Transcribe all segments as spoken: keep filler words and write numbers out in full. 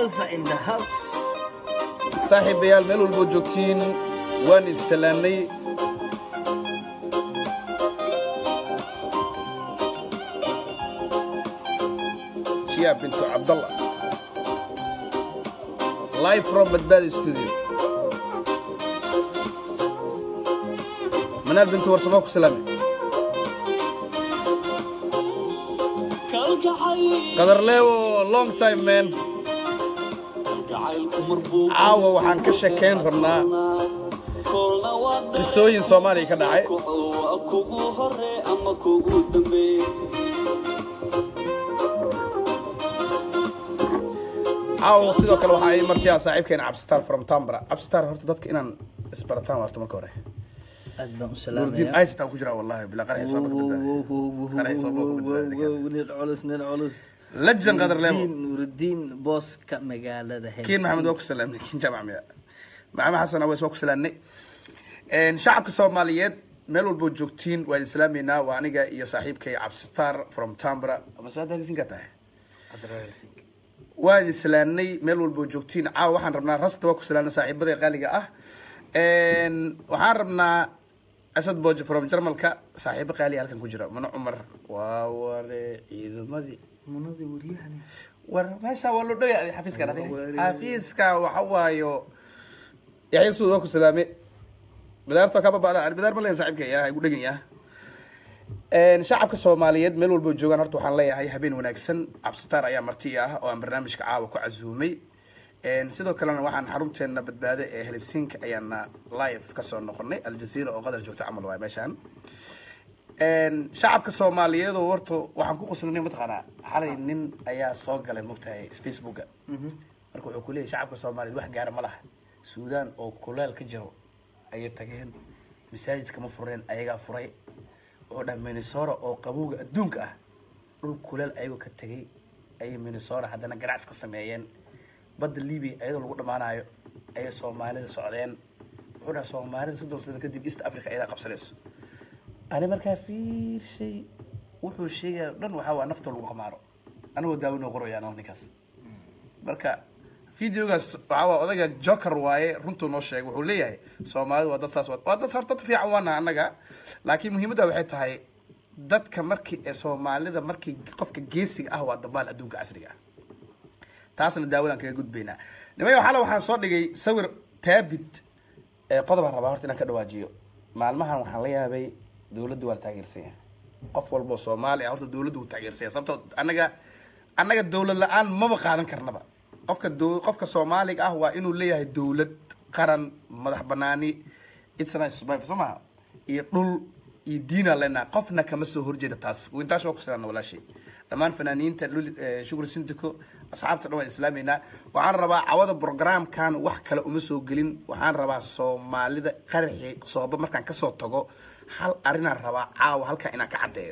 Alpha in the house. saaxiibayaal meel walba joogtiin waan idin salaanay Shia bintu Abdullah live from Badbaadi studio Manal bintu warsamo ku salaamay qadar leewo long time man caawa waxaan ka sheekayn rabnaa qisooyin Soomaaliya ka dhacay caawa sidoo kale waxa ay martiyaa saaxiibkeen Abstar from Tambra Abstar horta dadka inaan isbarataan warta marka hore aad baan u salaamay Nurdin Aisha ku jira wallahi bila qarxay soo badbaad qarxay soo badbaad لجن قدر لهم نوردين بوس كمجالة هاي كين محمد وكس سلام كين جمع ميا مع حسن أويس وكس سلامني إن شعب الصوماليات ملوا البوجوكتين والإسلامينا وأنا جا يا صاحب كي عبستار from Tambra بس هذا اللي سنقطعه والإسلامي ملوا البوجوكتين عا وحن ربنا رصد وكس سلامنا صاحب بدي غالي أه إن وحن ربنا أسد بوج from جرمالك صاحب غالي هلكن كجرا من عمر ووري إذا ما ذي منادي وريحني ور ماشي والله ده حفيز كان حفيز كان وحوايو يعيسو دوك سلامي بدارته كبا بعد على بدار ملين صاحبك يا يقول دغيا ان شعبك الصوماليين مeel walba joogan horta waxaan leeyahay habeen wanaagsan Abstar ayaa marti ah oo aan barnaamijka caawa ku casuumay een sidoo kale waxaan xarunteena badbaado ee Helsinki ayaana live ka soo noqonay Al Jazeera oo qadar joogta amal way meeshan een shacabka Soomaaliyeed oo warto waxaan ku qoslinay mataqaana xalay nin ayaa soo galay mugtahay Facebook marka wuxuu ku leeyahay shacabka Soomaaliyeed wax gaar ma laha Suudaan oo kuleel ka jiro ay tageen masaajidka ma fureen ayaga furay oo dhan Minnesota oo qabowga adduunka ah dhul kuleel ayagoo ka tagay ay Minnesota hadana garac ka sameeyeen badda Liibi ayadoo lagu dhamaanayo ay Soomaalida socdeen wuxuu Soomaalida sidoo sano kadib East Africa ayada qabsanayso أنا مركا في شيء وحو شيء دن وحاول نفتح له قماره أنا وداوين وقروي أنا هنيكاس مركا فيديو جالس وحاول أذا جوكر واي رنتو نوشة وحو ليه سومال وده صاص وده صارت في عوانا أنا جا لكن مهم ده وحيد هاي دت كمركي سومال ده مركي قفك جيسي أهوى الضبال أدونك عسرية تاسن الداوين كي جود بينا لما يحاول وحصل لي سور تابت قدر الرباحات إنك دواجيو مع المهن وحليها بي دولة ولا تغييرسية قف والبو Soomaali horta dawladdu taageersay sababtoo anaga anaga dawlad la'aan ma baqaadan karnaba qofka qofka Soomaaliga ah waa inuu leeyahay dawlad qaran madax banaani it's nice by Soomaa iyo dhul iyo diina lena qofna kama soo horjeeda taas intaas waa ku salan wala shay dhamaan fanaaniinta shukr sintiko asxaabta dhawa islaamina waxaan rabaa cawada program kan wax kale uma soo gelin waxaan rabaa Soomaalida qarxi sooba markaan ka soo tago hal arina raba caaw halka ina ka cadeeyo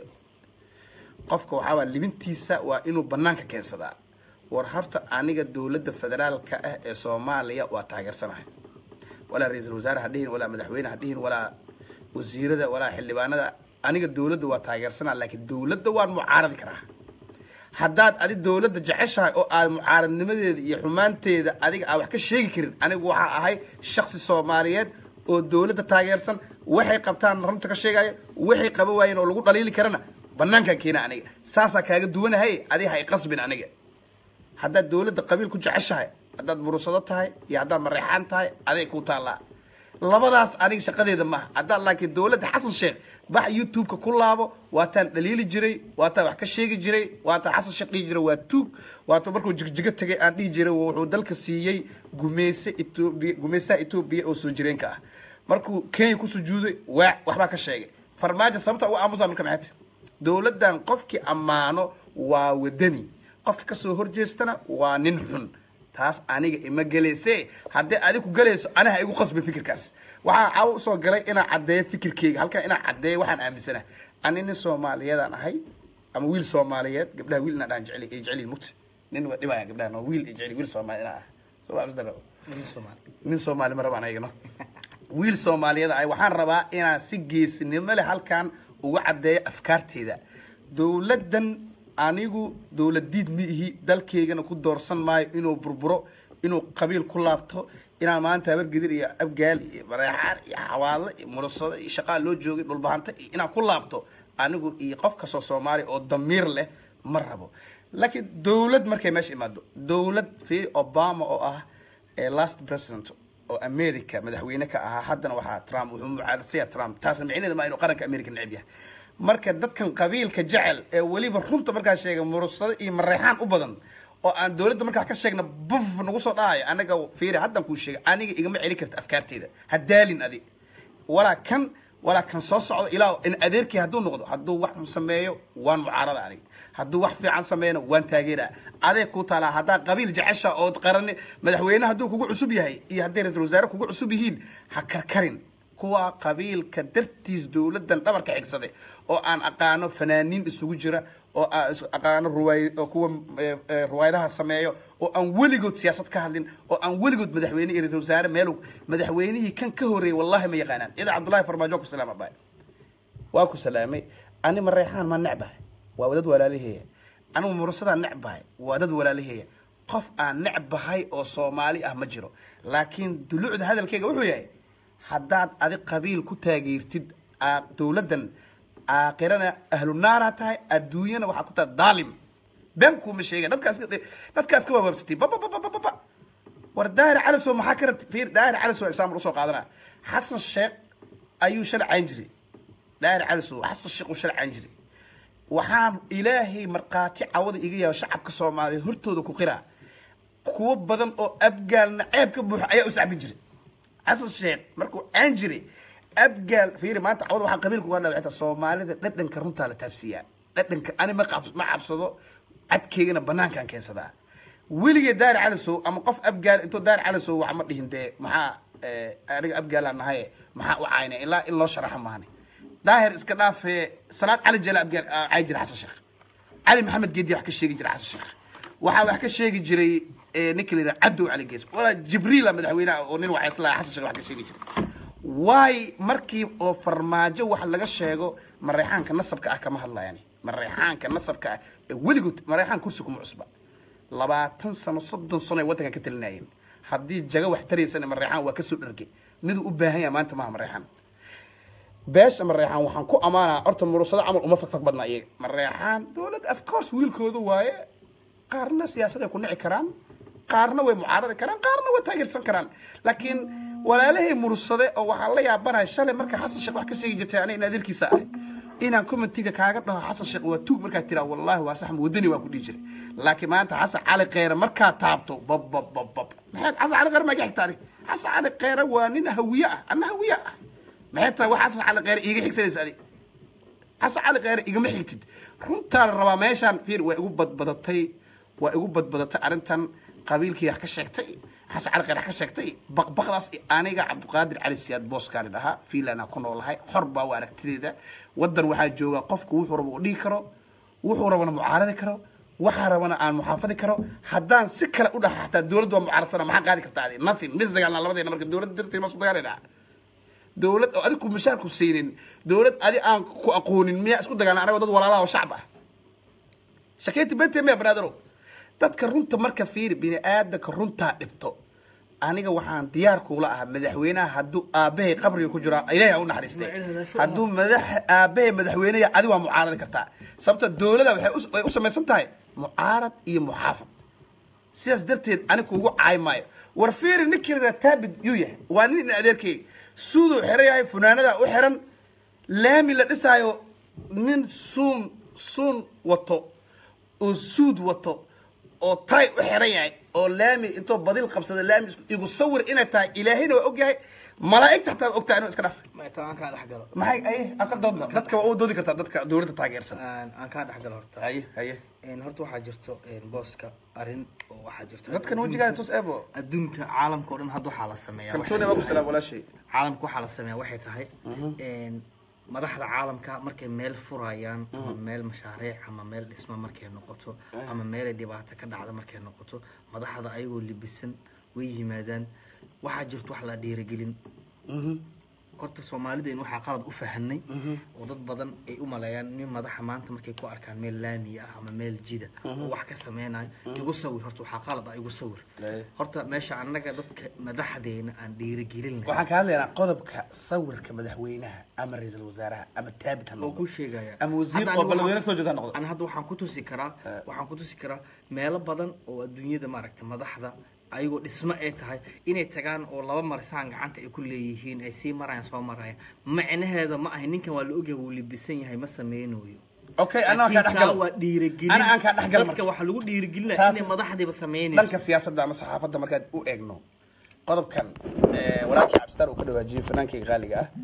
qofka waxa waa libintiisa waa inuu banaanka keensadaa war harta aniga dawladda federaalka ah ee Soomaaliya waa taageersanahay wala ra'iisul wasaare hadhiin wala madaxweyne hadhiin wala wasiirada wala xildhibaanada aniga dawladda waa taageersanaa laakiin dawladda waan mucaarad karaa haddaad adi dawladda jeceshahay oo aad mucaaradnimadeeda iyo xumaanteeda adiga aad wax ka sheegi karin anigu waxa ahay shakhsi Soomaaliyeed oo dawladda taageersan waxay qabtaan runta ka sheegay waxay qaba waayeen oo lagu dhaliili karana banaanka keena aniga saasa kaaga duwanahay adiga hay qasbin aniga hadda dawladda qabiil ku jeceshahay haddaad murusado tahay iyo haddaad mareexaan tahay adiga ku taala labadaas aniga shaqadeeda ma hadda laakiin dawladda Xasan Sheekh bax YouTube-ka ku laabo waataan dhaliili jiray waataan wax ka sheegi jiray waataan Xasan Sheekh jiray waa tuug waataan markuu jigjiga tagay aan dhigi jiray wuxuu dalka siiyay gumeeyse Itoobiya gumeeysa Itoobiya oo soo jireenka ah markuu Kenya ku sujuuday waa waxba ka sheegay farmaajo sababta uu aamusan ka maxay dawladdan qofkii amaano waa wadani qofka ka soo horjeestana waa nin xun taas aniga ima galeysay hadii adigu ku galeyso anaha igu qasbi fikirkaas waxa caaw soo galay ina cadeeyo fikirkeyga halka ina cadeeyo waxaan aaminsanahay anina Soomaaliyeed ahay ama wiil Soomaaliyeed gabdhaha wiilna dhaan jecel ee jecel mut nin waa dhibaya gabdhaha no wiil jecel wiil Soomaaliyeed ah soo absdaro nin Soomaali nin Soomaali ma rabaan ayagana wiil Soomaaliyeed ay waxaan rabaa inaan si geesinimo leh halkan ugu cadeeyo afkaarteeda dawladdan anigu dowlad diid ma ihi dalkaygana ku doorsan maayo inuu burburo inuu qabiil ku laabto inaan maanta habargidir iyo abgaal iyo bareexaan iyo xawaadle iyo murasado iyo shaqaa loo joogay dhulbahanta iyo inaan ku laabto anigu iyo qof kastoo soomaali oo damiir leh ma rabo laakiin dowlad markay meesha imaado dowlad fi obama oo ah last president oo america madaxweyne ka ahaa haddana waxaa trump wuxuu mucaaradsayaa trump taasna micnaheeda ma inuu qaranka america neceb yahay marka dadkan qabiilka jecel ee weliba runta markaa sheegay murasado iyo mareexaan u badan oo aan dowladda markaa ka sheegna buf nagu soo dhahayo anaga fiiri haddan kuu sheegay aniga igama celi karta afkaarteeda ha daalin adi walaa kan walaa kan soo socdo ilaa in adeerkii hadduu noqdo hadduu wax sameeyo waan mucaarada aniga hadduu wax fiican sameeyana waan taageeraa adeeg ku taalaa haddaa qabiil jecesha oo qaran madaxweyne hadduu kugu cusub yahay iyo hadday ra-iisul wasaare kugu cusub yihiin ha karkarin kuwa qabiilka dartiis dowladdan dhabarka xigsaday oo aan aqaano fanaaniin isugu jira oo aan aqaano ruwaay oo kuwa ruwaayadaha sameeyo oo aan weligood siyaasad ka hadlin oo aan weligood madaxweyne iyo ra-iisul wasaare meel madaxweynihii kan ka horreeyay wallahi ma yaqaanaan ida cabdullaahi farmaajo ku salaama baay waa ku salaamay ani mareexaan ma necbahay waa dad walaalaheeya anigu murasadaa necbahay waa dad walaalaheeya qof aan necbahay oo soomaali ah ma jiro laakiin dulucda hadalkayga wuxuu yahay haddaad adi qabiil ku taageertid dowladdan aakhirana ahlu naara tahay adduunyana waxaa ku tahay daalim been kuuma sheega dadkaas dadkaas ka waababsatay bababababa war daahir calasow maxaa ka rabtay fiir daahir calasow example usoo qaadanaa xasan sheekh ayuu shalay cayn jiray daahir calasow xasan sheekh uu shalay cayn jiray waxaan ilaahay markhaati cawada iga yaabo shacabka soomaaliyeed hortooda ku qiraa kuwo badan oo abgaalna ceeb ka buuxa ayaa u sacbin jiray xasan sheekh markuu caan jiray abgaal fiiri maanta cawada waxaa qabiilku uga dhaawacta soomaalida dhadhanka runtaa la taabsiiyaa dhadhanka ani ma qabs ma cabsado cadkeygana banaankaan keensadaa weligee daahir calasow ama qof abgaal intuu daahir calasow wax ma dhihin dee maxaa aniga abgaalaan nahaye maxaa u caynay ilaa in loo sharaxo maahane daahir iska dhaafee salaad cali jala abgaal cay jira xasan sheekh cali maxamed geedi wax ka sheegi jira xasan sheekh waxaa wax ka sheegi jiray ninka la yidhaha cadow cali gees walaa jibriila madaxweynaha oo nin waxay islaa xasan sheekh wax ka sheegi jiray waay markii oo farmaajo wax laga sheego mareexaanka nasabka ah kama hadlayaan mareexaanka nasabka ah weligood mareexaan kursi kuma cusba labaatan sano soddon sano ay waddankan ka talinayeen haddii jaga wax taraysana mareexaan waa kasoo dhargay miduu u baahan yahay maanta maaha mareexaan beesha mareexaan waxaan ku amaanaa horta murusado camal uma fagfag badna iyaga mareexaan dowladda of course wiilkooda waaye qaarna siyaasaday ku nici karaan qaarna way mucaaradi karaan qaarna way taageersan karaan laakiin walaalahay mursade oo waxaa la yaabanaya shalay marka xasan sheekh wax ka sheegi jirtay aniga naadirkiisa ahay inaan commentiga kaaga dhaho xasan sheekh waa tuug markaa tiraa wallahi waa sax wadani waa ku dhihi jiray laakiin maanta xasan cali kheyre markaa taabto bab bab bab bab maxaad xasan cali kheyre ma xigtaani xasan cali kheyre waa nin hawiye ah anna hawiye ah maxay tahay wax xasan cali kheyre iiga xigsanaysa adi xasan cali kheyre igama xigtid runtaa la rabaa meeshaan fiir waa igu badbadatay waa igu badbadatay arrintan qabiilkii wax ka sheegtay xasan cali kheyre wax ka sheegtay baqbaqdaas aniga cabdiqaadir cali siyaad booskaani dhahaa fiilana ku noolahay xor baa waa aragtideeda waddan waxaa jooga qofku wuxuu rabo u dhihi karo wuxuu rabana mucaaradi karo waxaa rabana aan muxaafadi karo haddaan si kale u dhaha xataa dowladda waa mucaaradsana maxaa qaadi kartaa adi nothing mis dagaalna labadeena marka dowladda darteed ma isku dagaalayna dowlad oo adigu mushaarku siinin dowlad adi aan ku aqoonin miyaa isku dagaalna anagoo dad walaalaha oo shacab ah shakeyti bente miya banaadaro dadka runta marka fiiri bini aadamka runtaa dhibto aniga waxaan diyaar kuula ahaa madaxweynaha hadduu aabbahay qabriga ku jiro ilaahay ha u naxariistay hadduu madax aabbahay madaxweyneya adi waa mucaaradi kartaa sababta dowladda waxay u samaysan tahay mucaarad iyo muxaafad sidaas darteed aniga kuugu caay maayo war fiiri ninkii la taabid yuu yahay waa nin adeerkeyga suuduu xiran yahay funaanada u xiran laami la dhisaayo nin suun suun wato oo suud wato oo tay u xiran yahay oo laami intoo badil qabsada laami igu sawir inay tahay ilaahayna waa og yahay malaa'igta xataa waa ogtahay inuu iska dhaf ma taan ka dhax galo maxay ay aan ka doodna dadka waa u doodi kartaa dadka dowladda taageersan aan ka dhax galo horta haye haye een horta waxaa jirto een booska arin oo waxaa jirto dadkan wajiga tus eebo adduunka caalamka oo dhan hadda waxaa la sameeyaa kaltoona waa ku salaam wala shay caalamka waxaa la sameeyaa waxay tahay een madaxda caalamka markay meel furayaan ama meel mashaariic ama meel dhismo markay noqoto ama meel dhibaato ka dhacdo markay noqoto madaxda ayagoo libisan way yimaadaan waxaa jirto wax la dhiirigelin horta Soomaalidu waxa qalad u fahanay oo dad badan ay u maleeyaan in madaxa maanta markay ku arkaan meel laami ah ama meel jida oo wax ka sameeyay igu sawir horta waxa qalad ah igu sawir horta meesha anaga dadka madaxdeena aan dhiirigelin waxaan ka hadlaynaa qodobka sawirka madaxweynaha ama ra'iisul wasaaraha ama taabit oo ku sheegaya ama wasiir oo balweyne soo jeeda noqdo ana hadda waxaan ku tusi karaa waxaan ku tusi karaa meelo badan oo adduunyada maaragtay madaxda ayagoo dhismo ay tahay inay tagaan oo laba marsaan gacanta ay ku leeyihiin ay sii marayaan soo marayaan macnaheeda ma ahay ninkan waa la ogyahay wuu libisan yahay ma sameeynayo okay ana ka dhaxgal waa dhiirigelin ana aan ka dhaxgal marka waxa lagu dhiirigelinayaa inay madaxdiiba sameeyeen dhanka siyaasadda ama saxaafadda markaad u eegno qodobkan ee walaalkii Cabstar uu ka dhawaajiyay fanaankii qaaliga ah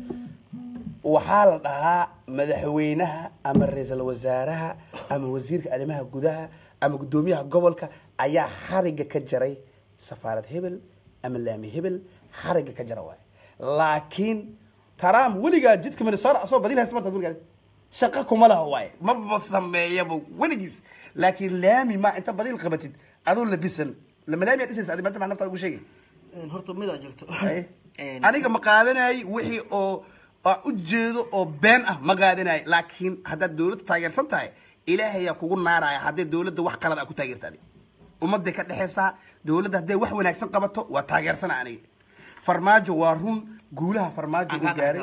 waxaa la dhahaa madaxweynaha ama ra'iisul wasaaraha ama wasiirka arrimaha gudaha ama gudoomiyaha gobolka ayaa xariga ka jaray سفارة هبل أم اللامي هبل حرق كجرواي لكن ترام ولقى جدك من الصار أصلا بديلها سمرت تقول قال شقكم ولا هواي ما بصم يبو ولقيس لكن لامي ما أنت بديل قبتت أقول لبسن لما لامي أساس هذا ما أنت معناه تقول شيء هرتو ميدا جلتو أنا كم قادناي وحي أو أوجد أو بين أه ما قادناي لكن هذا الدولة تاجر سنتاي إلهي يكون نارا هذا الدولة واحد قرر أكو تاجر تاني ومدة كده حسا دولة هدي وح وناكسن قبته وتاجر سنة عني فرماجو وارون قولها فرماجو وجاري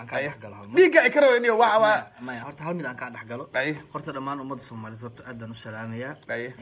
ديجا إكرو إني وح وح ما هرت هل ميدان كان حقله هرت دمان ومد سومالي ضبط أدنى السلامية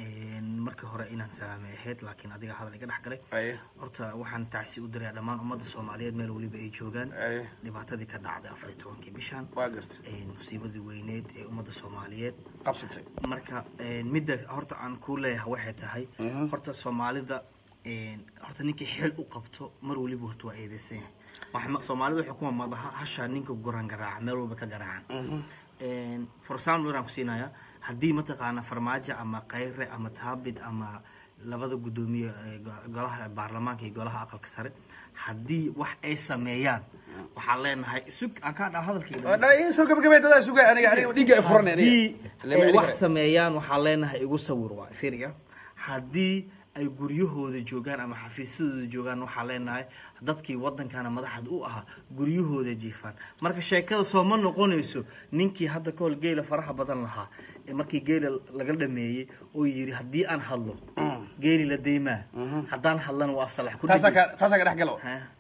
مركه هرائنا سلامية هيت لكن أديك هذا اللي كده حقله هرت وحن تعسي ودري دمان ومد الصومالية ملولي بأي جوجان اللي بعد هذيك النعدة أفريتون كبيشان واجرت مصيبة ذي وينيد ومد الصومالية قبضتي مركه مدة هرت عن كله واحد هاي هرت الصومالي ذا horta ninkii xil u qabto mar waliba horta waa eedeysan waxa Soomaalidu xukuma madaxa hasha ninka goran garaac meel walba ka garaacan een forsan loo raanku siinaya hadii ma taqaana farmaajo ama qayre ama taabid ama labada gudoomiye golaha baarlamaanka iyo golaha aqalka sare hadii wax ay sameeyaan waxa leenahay isug aan ka dhaw hadalkayga wadaayin soo gabagabeeyada suuga aniga aniga dhiga ay furanayeen wax sameeyaan waxa leenahay igu sawir waa fiiriya hadii ay guryahooda joogan ama xafiisadooda joogan waxa leenahay dadkii wadankana madaxda u ahaa guryahooda jiifan marka sheekada soo ma noqonayso ninkii hadda kool geela faraha badan lahaa markii geela laga dhameeyay oo yiri hadii aan hadlo geeli la deemaa hadaan hadlana waa afsalax ku dhigay taasa ka dhaxgalo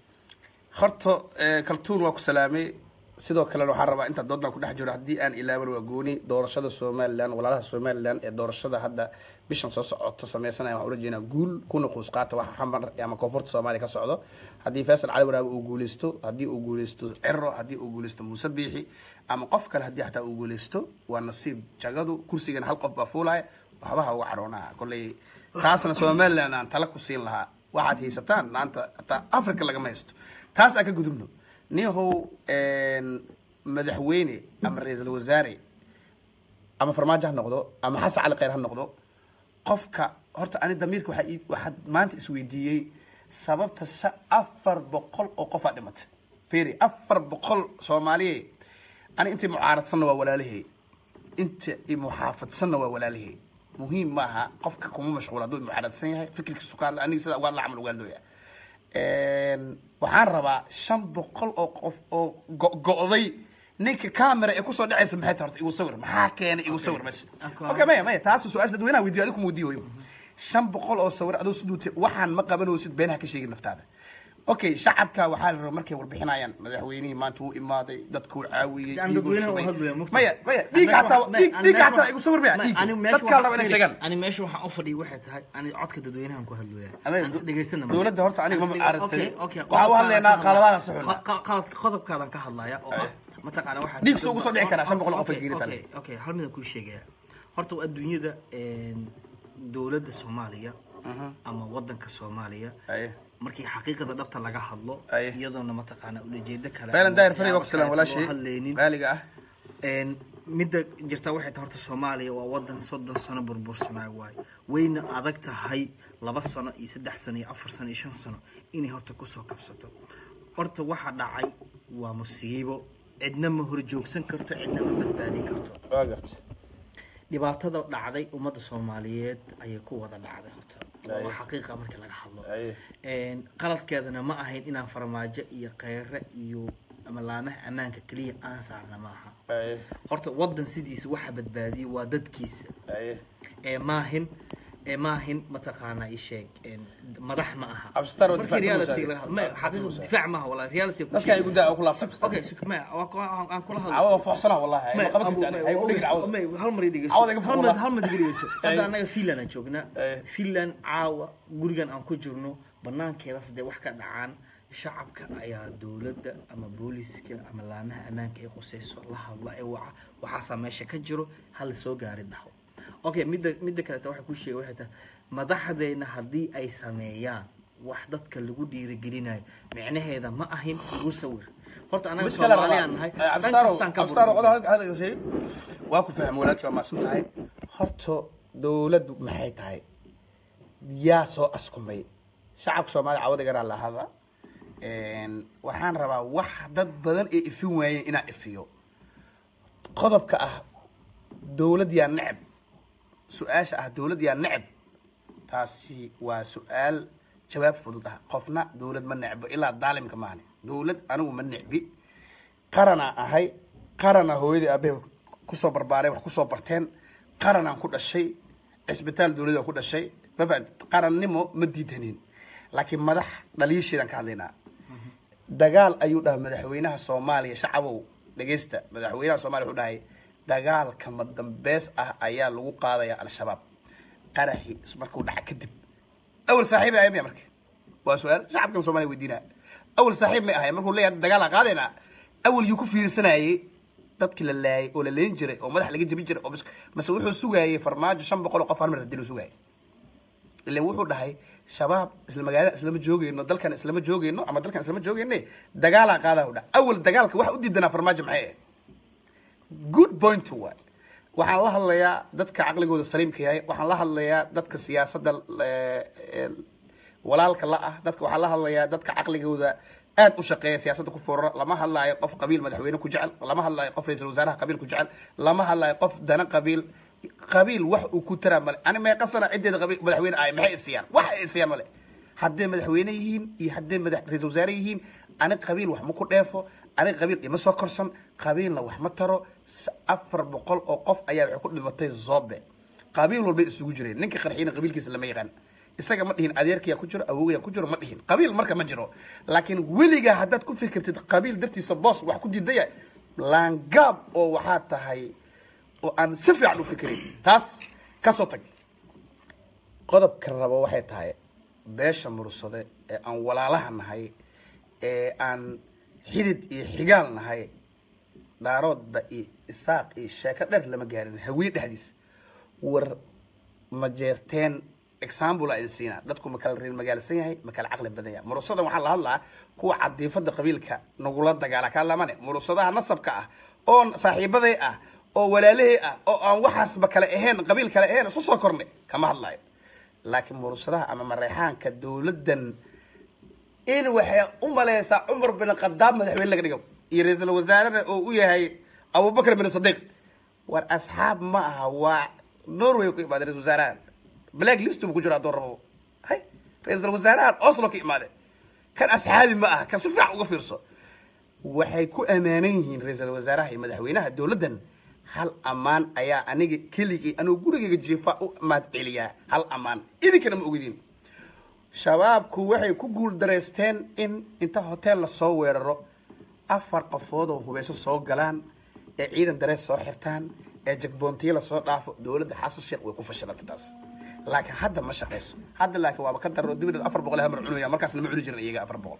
horto kaltuun waa ku salaamay sidoo kale waxaan rabaa inta doodan ku dhex jiro hadii aan ilaaban waa gooni doorashada Soomaaliland walaalaha Soomaaliland ee doorashada hadda bishan soo socota sameeysanaya waxaan urajeenaa guul kuna qoys qaata waxa xamar ama koonfurta Soomaaliya ka socdo hadii Faisal Cali Waraab uu guuleysto hadii uu guuleysto Cirro hadii uu guuleysto Muuse Biixi ama qof kale hadii xataa uu guuleysto waa nasiib jagadu kursigan hal qof baa fuulay waxba uga caroonaa kulay taasna Soomaaliland aan tala ku siin lahaa waxaad haysataan maanta Afrika laga maysto taas aka gudubno نيهو مدحويني أما رئيس الوزراء أما فرماجه نقضو أما حس على غيرها نقضو قفك هرت أنا ضميرك واحد واحد ما أنت سويدية سبب تسا أفر بقول أو قفا دمت فيري أفر بقول صومالي أنا أنت معارض سنة ولا له أنت محافظ سنة ولا له مهم معها قفك كم مشغول هذول معارض سنة فكرك السكان أنا سلا والله عمل وقالوا waxaan rabaa shan boqol oo qof oo go'day ninka camera ee ku soo dhacaysa maxay tahay igu sawir maxaa keenay igu sawir meesha okay maya maya taas su'aal dadweynaha weydiyo adigu muudiyo shan boqol oo sawir adoo suduutay waxaan ma qabanaysid beenaha ka sheegin naftaada okay shacabka waxaa la rabaa markay warbixinayaan madaxweynaha maanta uu imaaday dadku caawiyay maya maya dhiig hataa dhiig hataa igu sawir baa dadka la rabaa inay sheegaan ani meesha waxaan u fadhiyo waxay tahay ani codka dadweynaha ku hadlooyaa aan dhageysana dawladda horta aniga ma aaradsan waxa u hadlaynaa qaladaha saxuna qalad qodobkaadan ka hadlaya oo ma taqaana waxa dhiig soo ugu soo dhici kara shan boqol qof geeritaan okay okay hal mid ku sheegaya horta adduunyada dawladda Soomaaliya ama wadanka Soomaaliya markii xaqiiqada dhabta laga hadlo iyadoona ma taqaana u jeedo kale faylan daayir fariiq waqtigan wala shay qaaliga ah een midda jirta waxay tahay horta Soomaaliya waa wadan soddon sano burbursanaa waay wayna adag tahay laba sano iyo saddex sano iyo afar sano iyo shan sano inay horta ku soo kabsato horta waxa dhacay waa musiibo cidna ma hor joogsan karto cidna ma badbaadin karto waa gartay dhibaatada dhacday ummadda Soomaaliyeed ayay ku wada dhacday horta waa xaqiiqa marka laga hadlo een qaladkeedana ma ahayn inaan farmaajo iyo qayre iyo ama laamaha ammaanka kaliya aan saarna maaha horta waddan sidiisa waxa badbaadiyo waa dadkiisa ee maahin ee maahin mataqaanaa ii sheeg madax ma aha abstar oo markii reality ma xaqiiqo difaac ma aha wala reality dadka ay gudaa ku laabsan okay ma aan kula hadlo awada fuxsana wallahi ma qaban kartaa ay ku dhigay awada hal mar dhigayso hal mar hal mar dhigayso hadda anaga Finland aan joognaa Finland caawa gurigan aan ku jirno banaankeeda sidee wax ka dhacaan shacabka ayaa dawladda ama booliska ama laamaha ammaanka ay qosayso la hadla ay waxa waxa meesha ka jiro hal soo gaari dhaho okay midda midda kale waxa ku sheegay waxa taa madaxdeena hadii ay sameeyaan wax dadka lagu dhiirigelinayo micnaheeda ma ahin ugu sawir horta anaga Soomaaliyan nahay abstar qodob hada shay waa ku fahmo walaadka ma santahay horta dawladdu maxay tahay yaa soo askumay shacabka Soomaaliya cawada gaar la hada een waxaan rabaa wax dad badan ee ifin waayeen ina ifiyo qodobka ah dawlad yaa nacab su'aasha ah dawlad yaa nacab taasi waa su'aal jawaab fudud ah qofna dawlad ma nacbo ilaa daalimka maani dawlad anigu ma nacbi qarana ahay qarana hooyadii abe ku soo barbaaray wax ku soo barteen qarana ku dhashay isbitaal dawladda ku dhashay bafad qarannimo ma diidanin laakiin madax dhaliishiidan ka hadlaynaa dagaal ayuu dhahay madaxweynaha Soomaaliya shacabow dhageysta madaxweynaha Soomaaliya wuxuu dhahay dagaalka madambees ah ayaa lagu qaadaya al-shabaab qaraxi markuu dhaca kadib awal saaxiib ay ma markay waa su'aal shacabka Soomaaliya weydiina awal saaxiib ma ahay markuu leeyahay dagaal qaadayna awal yu ku fiirsanayay dadkii la laayay oo la leen jiray oo madax laga jabin jiray oo mas wuxuu sugayay farmaajo shan boqol oo qof hal mar hadii uu sugayay ilaa wuxuu dhahay shabaab isla magaalada isla ma joogayno dalkan isla ma joogayno ama dalkan isla ma joogayno dagaal qaada u dhac awal dagaalka wax u diidana farmaajo maxay good point to what waxaan la hadlayaa dadka aqligooda saliimka yahay waxaan la hadlayaa dadka siyaasadda walaalka la ah dadka waxaan la hadlayaa dadka aqligooda aad u shaqeeya siyaasadda ku foorara lama hadlaayo qof qabiil madaxweyne ku jecel lama hadlaayo qof ra'iisul wasaaraha qabiil ku jecel lama hadlaayo qof dana qabiil qabiil wax uu ku tara male ani ma qasana cideeda qabiil madaxweyne ay maxay isiyaan wax ay isiyaan male haddii madaxweyne yihiin iyo haddii madax ra'iisul wasaare yihiin ani qabiil wax ma ku dheefo ani qabiil ima soo korsan qabiilna wax ma taro afar boqol oo qof ayaa wax ku dhimatay Zobe qabiil walba isugu jireen ninka qarxiina qabiilkiisa lama yaqaan isaga ma dhihin adeerkiya ku jiro awowgiya ku jiro ma dhihin qabiil marka ma jiro laakiin weliga haddaad ku fikirtid qabiil dartiisa boos wax ku diidaya laangaab oo waxaa tahay oo aan si fiican u fikirin taas ka soo tag qodobka rabo waxay tahay beesha mursade ee aan walaalaha nahay ee aan xidid iyo xigaal nahay daaroodba iyo isaaq iyo sheeko dheer lama gaarin hawii dhexdiis war ma jeerteen example ay siinaa dadku ma kala reer magaalsan yahay ma kala aqli badan yahay murusadan waxa la hadlaa kuwa cadiifada qabiilka nagula dagaala ka lamane murusadaha nasabka ah oo saaxiibaday ah oo walaalahay ah oo aan waxaas ba kala ahayn qabiil kala ahayn soo soo kornay kama hadlaayo laakiin murusadaha ama mareexaanka dawladan in waxay u maleysaa Umar bin Khadaab madaxweyne laga dhigo iyo ra'iisul wasaare oo u yahay Abu Bakr bin Sadiq war asxaab ma aha waa Norway ku imaadeen ra'iisul wasaare black list ku jira door rabo hay ra'iisul wasaare Oslo ka imaadeen kan asxaabi ma aha ka si fiican uga fiirso waxay ku amaanan yihiin ra'iisul wasaaraha iyo madaxweynaha dawladan hal amaan ayaa aniga keligii anoo gurigayga jiifa u maad celiyaa hal amaan idinkana ma ogidin shabaabku waxay ku guul dareysteen in inta hotel la soo weeraro afar qofood oo hubeyso soo galaan ee ciidan darees soo xirtaan ee jagboontiyo la soo dhaafo dawladda xasan sheekh way ku fashilantay taas laakiin hadda ma shaqeyso hadda laakiin waaba ka daro dibadda afar boqol hamar cunaya markaasna ma cuni jirin iyaga afar boqol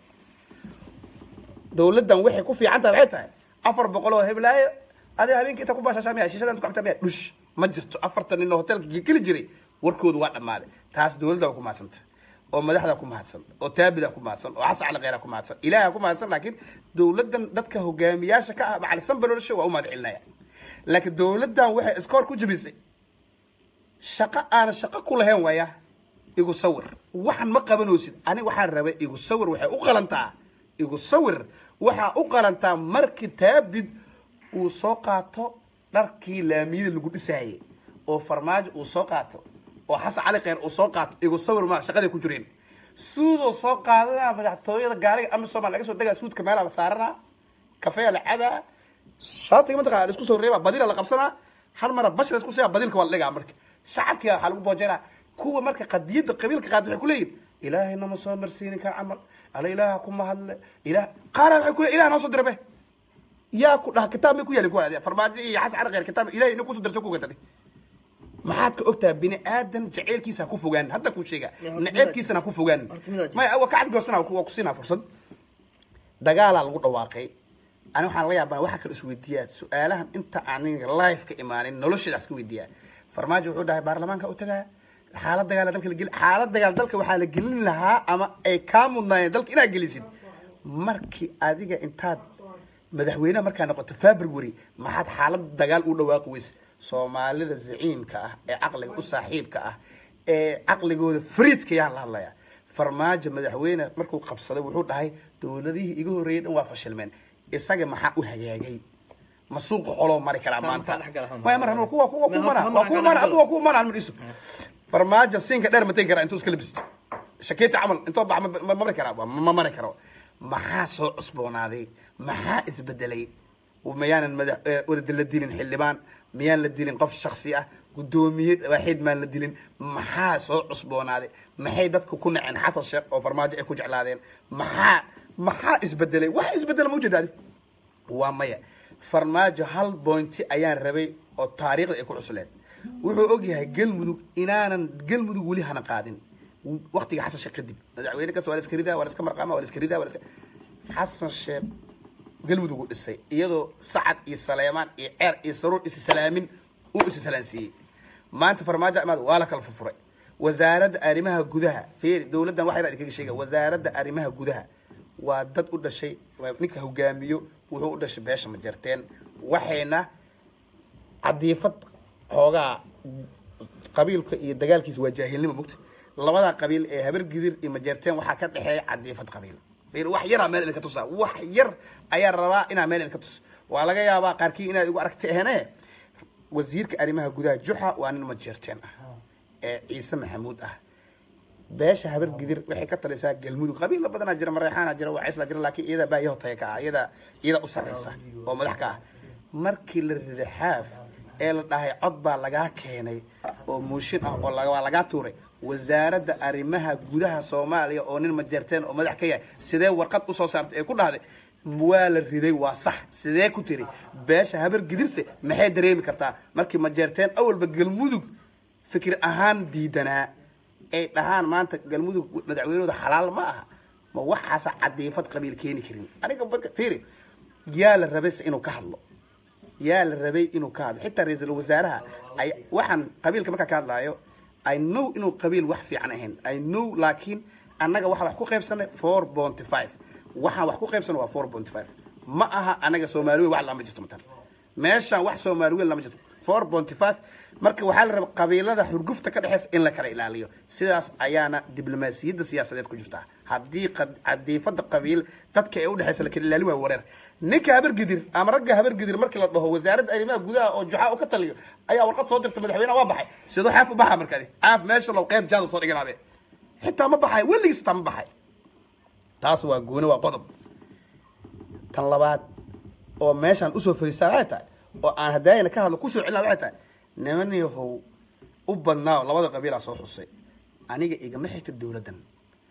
dawladdan waxay ku fiican tahay waxay tahay afar boqol oo heblaayo adi habeenkii inta ku baashashaamaya shiishadan ku cabtamaya dhush ma jirto afartan nin oo hotelka geli jiray warkoodu waa dhammaaday taas dawladda ku maadsantay oo madaxda ku mahadsan oo taabida ku mahadsan oo xasan cali qeyra ku mahadsan ilaahay ku mahadsan laakiin dawladdan dadka hogaamiyaasha ka ah macalsan balolsho waa u mahad celinaya laakiin dawladdan waxay iskoor ku jabisay shaqo aan shaqo ku lahayn waya igu sawir waxan ma qabanoosid ani waxaan rabay igu sawir waxay u qalantaa igu sawir waxa u qalantaa markii taabid uu soo qaato dharkii laamiyada lagu dhisayay oo farmaajo uu soo qaato oo xasan cali qeyr uu soo qaato igu sawir ma shaqadii ku jireen suudo soo qaadana madaxtooyada gaariga ama Soomaaliya laga soo dagaa suudka meel la saarana kafee la cabaa shaatiga mataqaa la isku soo reebaa badila la qabsanaa hal mara bash la isku siyaa badilka waa la dhigaa marka shacabka waxaa lagu boojeynaa kuwa marka qadiyadda qabiilka qaad waxay ku leeyihin ilaahayna ma soo marsiinin kan camal ala ilaaha kuma hadle ilaah qaara waxay ku leeyihin ilaah noo soo dirabe yaa ku dhaha kitaab may ku yaali ku walaadiya farmaajo iyo xas cali khayr kitaab ilaahay inuu kusoo darso ku gatay maxaad ka ogtaa bini aadan jaceylkiisa ku fogaan hadda ku sheega naceebkiisana ku fogaan may awa ka cadgoosana ku ku siinaa fursad dagaala lagu dhawaaqay ani waxaan la yaabaa waxa kale isweydiiyaa su'aalahan inta aan live ka imaanin noloshidaas ka weydiiyaa farmaajo wuxuu dhahay baarlamaanka u tagaa xaalad dagaal dalka la gelin xaalad dagaal dalka waxaa la gelin lahaa ama ay ka mudnaayeen dalka inaad gelisid markii adiga intaad madaxweynaha markaa noqoto February maxaad xaalad dagaal u dhawaaqi weys Soomaalida zaciimka ah ee aqliga u saaxiibka ah ee aqligooda fariidka yaan la hadlayaa farmaajo madaxweyne markuu qabsaday wuxuu dhahay dawladihii iga horeeyay dhan waa fashilmeen isaga maxaa u hagaagay masuuq xolo mari kala maanta way mar kuwa kuwa kuwa mana kuwa mana kuwa kuwa mana midhiso farmaajo sinka dheer matay kara intuu iska labisto shakeeta amal intuu bax ma mari kara ma mari karo maxaa soo cusboonaaday maxaa isbedelay وميان مدح ودد الدين حلبان ميان الدين قف شخصي أه قدومي واحد ما الدين محاس عصبون هذا محي دتك كنا عن حصل شر أو فرماج أكو جعلادين محا محا إسبدله واحد إسبدله موجود هذا ومايا فرماج هال بوينتي أيان ربي أو تاريخ أكو عسلات وحو أوجيها قل مدوك إنانا قل مدوك ولي هنا قادين وقتي حصل شر قديم وينك سوالس كريدا ولا سكمر قامة ولا سكريدا ولا حصل شر galmudug u dhisay iyadoo sacad iyo Saleymaan iyo Ceer iyo Saruur is salaamin oo is salaansiiyay maanta farmaajo amaad waa la kala furfuray wasaaradda arrimaha gudaha fiir dawladdan waxay raad kaga sheegay wasaaradda arrimaha gudaha waa dad u dhashay ninka hogaamiyo wuxuu u dhashay beesha ma jarteen waxayna cadiifad xooga qabiilka iyo dagaalkiisa waa jaahilnimo mugta labada qabiil ee habar gidir iyo ma jarteen waxa ka dhaxeeya cadiifad qabiil fiir wax yar meel ka tusaa wax yar ayaa rabaa ina meel ka tus waa laga yaabaa qaarkii inaad ugu aragtay ahane wasiirka arrimaha gudaha juxa waa nin ma jeerteen ah ee ciise maxamuud ah beesha habar gidir waxay ka talisaa galmudug qabiil badan jira mareexana jira waa isla jira laakiin iyada baa yahay ka iyada iyada u sareysa oo madax ka ah markii la riday xaaf ee la dhahay cod baa laga keenay oo muushin ah oo laga laga tuuray wasaaradda arrimaha gudaha Soomaaliya oo nin ma jeerteen oo madax ka yahay sidee warqad u soo saartay ee ku dhahday waa la riday waa sax sidee ku tiri beesha habar gidirse maxay dareemi kartaa markii ma jeerteen awalba galmudug fikir ahaan diidanaa ay dhahaan maanta galmudug madaxweynooda xalaal ma aha ma waxaas cadiifad qabiil keeni karin aniga barka fiiri yaa la rabay inuu ka hadlo yaa la rabay inuu ka hadlo xitaa ra'iisul wasaaraha ay waxaan qabiilka marka ka hadlaayo I know inuu qabiil wax fiican ahayn I know laakiin annaga waxa wax ku qaybsanay four point five waxa wax ku qaybsanay waa four point five ma aha anaga Soomaaliyeed wax lama jirto matan meeshan wax Soomaaliyeed lama jirto four point five marka waxa la rabaa qabiilada xurgufta ka dhaxaysa in la kala ilaaliyo sidaas ayaana diblomaasiyadda siyaasadeed ku jirta hadii cadiifada qabiil dadka ay u dhaxaysa la kala ilaaliyo waa wareer ninka habar gidir ama ragga habar gidir markii la dhaho wasaaradda arrimaha gudaha oo juxa u ka taliyo ayaa warqad soo dirtay madaxweynaha waa baxay sidoo xaaf u baxa markadi xaaf meesha loo qayb jaad soo dhiganaabe xitaa ma baxay weligiis tam baxay taas waa gooni waa qodob tan labaad oo meeshan u soo fariistaa waxay tahay oo aan hadaayna ka hadlo ku soo cilaa waxay tahay nimanyahow u badnaa labada qabiil soo xusay aniga igama xigta dawladdan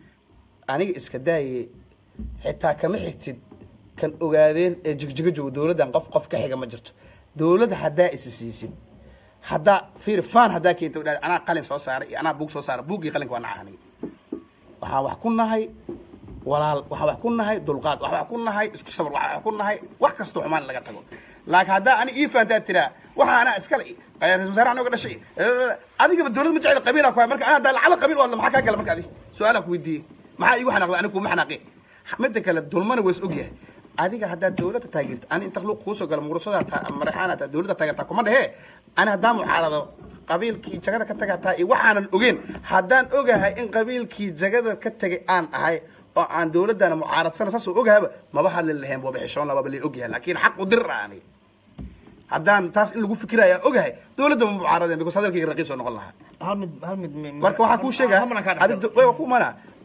aniga iska daayay xitaa kama xigtid kan ogaadeen ee jigjiga joogo dawladdan qof qof ka xiga ma jirto dawladda hadaa is siisid hadaa fiir faan hadaa keento ana qalin soo saaray ana buug soo saaray buugii qalinka waa nacaanay waxa wax ku nahay walaal waxa wax ku nahay dulqaad waxa wax ku nahay isku sabr waxa wax ku nahay wax kasto xumaan laga tago laakiin hadaa ani ii faantaa tira waxa ana iska qayr wasaar anaga dhashay adiga dawlad ma jecel qabiilka ku marka ana dal qabiil wala maxaa ka gal marka adiga su'aalaha ku weydiiyay maxaa igu xanaaqday anigu ma xanaaqay midda kale dulmana way is ogyahay adiga hadaa dawladda taageerto ani inta luuq ku soo gal muurashada maraxana dawladda taageerta kuma dhahe ana hadaa mucaarado qabiilkii jagada ka tagata iyo waxaanan ogeyn hadaan ogahay in qabiilkii jagada ka tagay aan ahay oo aan dawladana mucaaradsan saas oo ogahaba maba hadlin lahayn boo bixishoon laba bali ogyahay laakiin xaq u dirraani hadaan taas in lagu fikiraya ogahay dawladda mucaaradeen because hadalkii raqiis oo noqon lahaa hal mid hal mid marka waxa ku sheegaa adiga way ku mana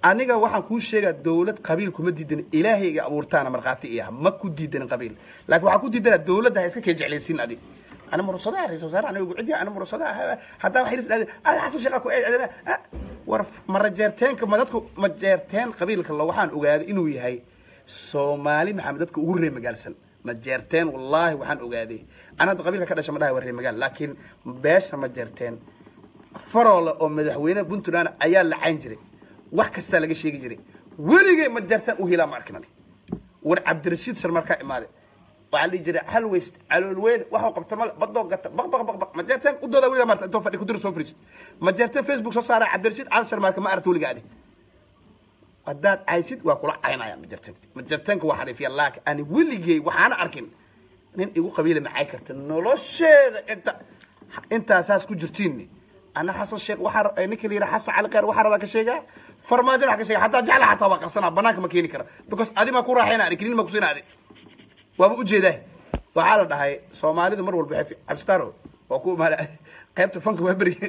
aniga waxaan kuu sheegaa dawlad qabiil kuma diidan ilaahayga abuurtaana markhaati iyaha ma ku diidanin qabiil laakiin waxaa ku diidanaa dawladda ha iska kee jeclaysiin adi أنا مرصدها رئيس وزراء أنا وقعدي أنا مرصدها حتى حيرس أنا حاسس شيء أكو أنا ورف مرة جرتين كم مدتكو مجرتين قبيلك الله وحان وقعد إنه يهاي سومالي محمدتكو وري مجالسن مجرتين والله وحان وقعدي أنا قبيلك كذا شمدها وري مجال لكن باش مجرتين فرول أو مدحوينة بنتو أنا أيال لعنجري وحكي استلقي شيء يجري ولقي مجرتين وهلا ماركناني ور عبد الرشيد سرمركا إماري وعلي جري حل ويست على الوين واحد قبط مال بدو قط بق بق بق بق مجرتين ودو ذا ولا مرت انتو فدي كدر سوفريس مجرتين فيسبوك صار عبد الرشيد على سرمارك ما ارتولي قاعدي قداد عايسيد واكل عينا يا مجرتين مجرتين كو حريف يلاك اني وليغي waxaan arkin nin igu qabiile macay karta nolosheeda inta inta asaas ku jirtiin ana xasan sheekh waxa ninka liira xasan cali qeer waxa raba ka sheega farmaajo waxa ka sheega hatta jacla hatta waa qarsana banaanka ma keeni kara because adima ku raaxayna arkin ma ku sinaade وابو ujeeday waxa la dhahay Soomaalidu mar walba xafi abstaro waa ku maal qaybta fanka waa bari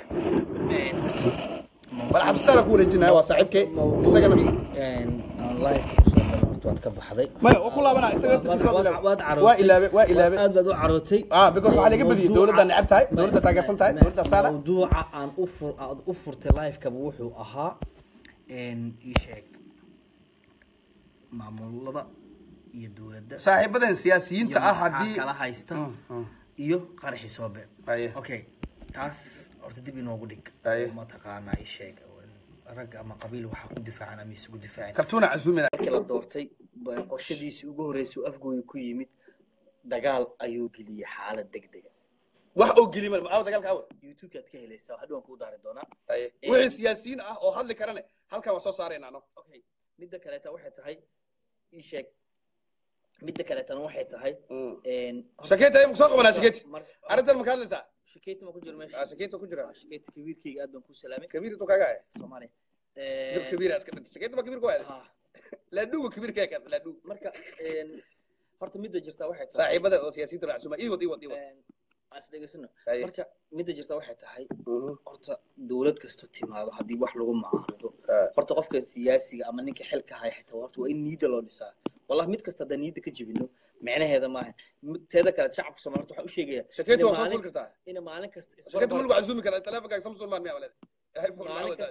bal abstaro ku leejinaa waa saaxiibkay isagana een on live ku soo dalbto waad ka baxday ma oo ku laabana isaga waa ilaabe waa ilaabe aad baad u carootay ah because waxa laga badiyay dawladda nacab tahay dawladda taageersan tahay dawladda saala mawduuca aan u fur aad u furtay live ka wuxuu ahaa een ii sheeg maamulada iyo dawladda saaxiibadan siyaasiyiinta ah hadii kala haysta iyo qaraxi soo been okay taas horta dib inoogu dhig ma taqaana ay sheeg rag ama qabiil waxa ku difaacana ama isku difaacin kartuna azumina kala doortay qorshadiisii ugu horeysay afgooy ku yimid dagaal ayuu geliyay xaalad degdeg wax oo geliyay ma dagaalka aw youtube kaad ka helaysaa hadhoon ku daari doonaa wixii siyaasiyiin ah oo hadli karane halka waa soo saareenano okay midda kale ta waxay tahay ii sheeg midda kale tan waxay tahay een shakeeta ay muxuu qabanaa shakeeta arintan ma ka hadlaysaa shakeeta ma ku jiro meesha ah shakeeta ku jira shakeeta kabiirkayga aad baan ku salaamay kabiir tu kaga ah Soomaali ee kabiir aska shakeeta ma kabiir ku ah la dhugo kabiirka ka la dhugo marka een horta midda jirta waxay tahay saaxiibada oo siyaasiyiinta raacsan iyo wadi wadi as dhegaysano marka midda jirta waxay tahay horta dawlad kasto timaado hadii wax lagu macaarido horta qofka siyaasiga ama ninka xilka haya xitaa horta waa in niida loo dhisaa والله ميد كستا دنيده كجبينو معناه هذا ما تيدا كلا شعب Soomaaliyeed waxa u sheegaya shakeeto waa soo ful kartaa in maalin kasta shakeeto mulku azumi kara telefonka Samsung ma miyaa walaal hay ful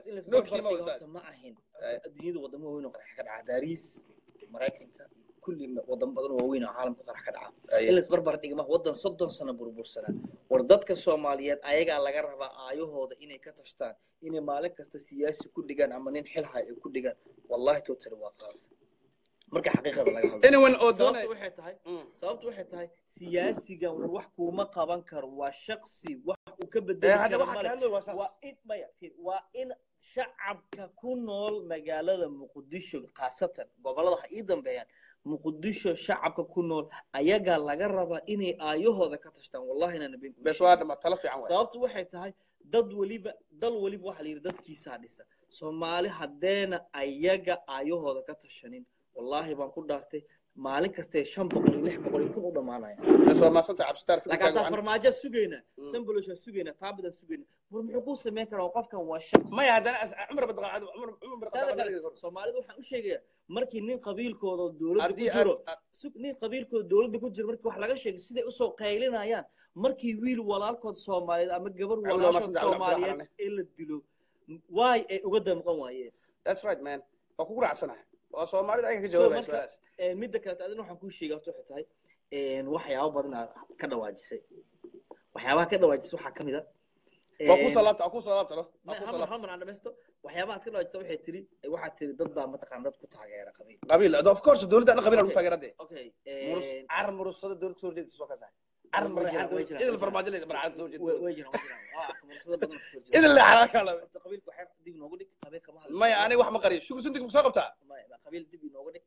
ma ahin adduunyada wadamo weyn oo qarax ka dhaca Dariis Mareykanka kulli wadamo badan oo weyn oo caalamka qarax ka dhaca in la isbarbar dhigma wadan soddon sano burbursana war dadka Soomaaliyeed ayaga laga rabaa aayahooda inay ka tashtaan in maalin kasta siyaasi ku dhigan ama nin xil hay ku dhigan wallahi total waa qalad marka xaqiiqada laga hadlo anyone oo doonay waxay tahay sababtu waxay tahay siyaasiga wax kuma qaban karo waa shakhsi wax uu ka bedeli karo waa in maya waa in shacabka ku nool magaalada Muqdisho qaasatan gobolada ay dambeeyaan Muqdisho shacabka ku nool ayaga laga rabaa inay aayahooda ka tashtaan wallahi inaan been bas waa dhama tala fiican way sababtu waxay tahay dad waliba dal waliba waxa la yiraahdaa dadkiisa dhisa Soomaali hadeena ayaga aayahooda ka tashanin والله بان ku dhaartay maalin kasta shan boqol iyo lix boqol kun u dhamaanaya soo ma santa abstar fi laga farmaajo sugayna sambulusha sugayna taabada sugayna war muxuu ku sameyn karaa qofkan waa shakhs ma yaadana umar badqaad umar umar badqaad Soomaalidu waxaan u sheegaya markii nin qabiilkooda dawladda ku jiro sug nin qabiilkooda dawladda ku jiro markii wax laga sheegay siday u soo qaylinayaan markii wiil walaalkood Soomaaliyeed ama gabar walaalkood Soomaaliyeed ee la dilo way ay uga damqan waayeen that's right man waa ku raacsanahay waa Soomaalida ay ka jawaabaysaa ee midda kale adina waxaan ku sheegay horta waxay tahay een waxyaabo badan ka dhawaajisay waxyaabaha ka dhawaajisay waxa kamid ah waa ku salaabta ku salaabta lo waa ku salaabta hal dhameesto waxyaabaha ka dhawaajisay waxay tiri waxa tiri dad baa mataqaan dad ku taageera qabiil qabiil of course dawladda qabiil ku taageerade okay murus ar murusada dawladda soo jeedisa soo kaasay ar marxan idil farmaajo leeyahay marxan soo jeedisa way jiraan waa murusada badan soo jeedisa idil la xalaka la qabiilku waxay dib noogu dhig qabiilka ma ma yani wax ma qariyo shukur sintiga soo qabtaa qabiil dib noogu dhig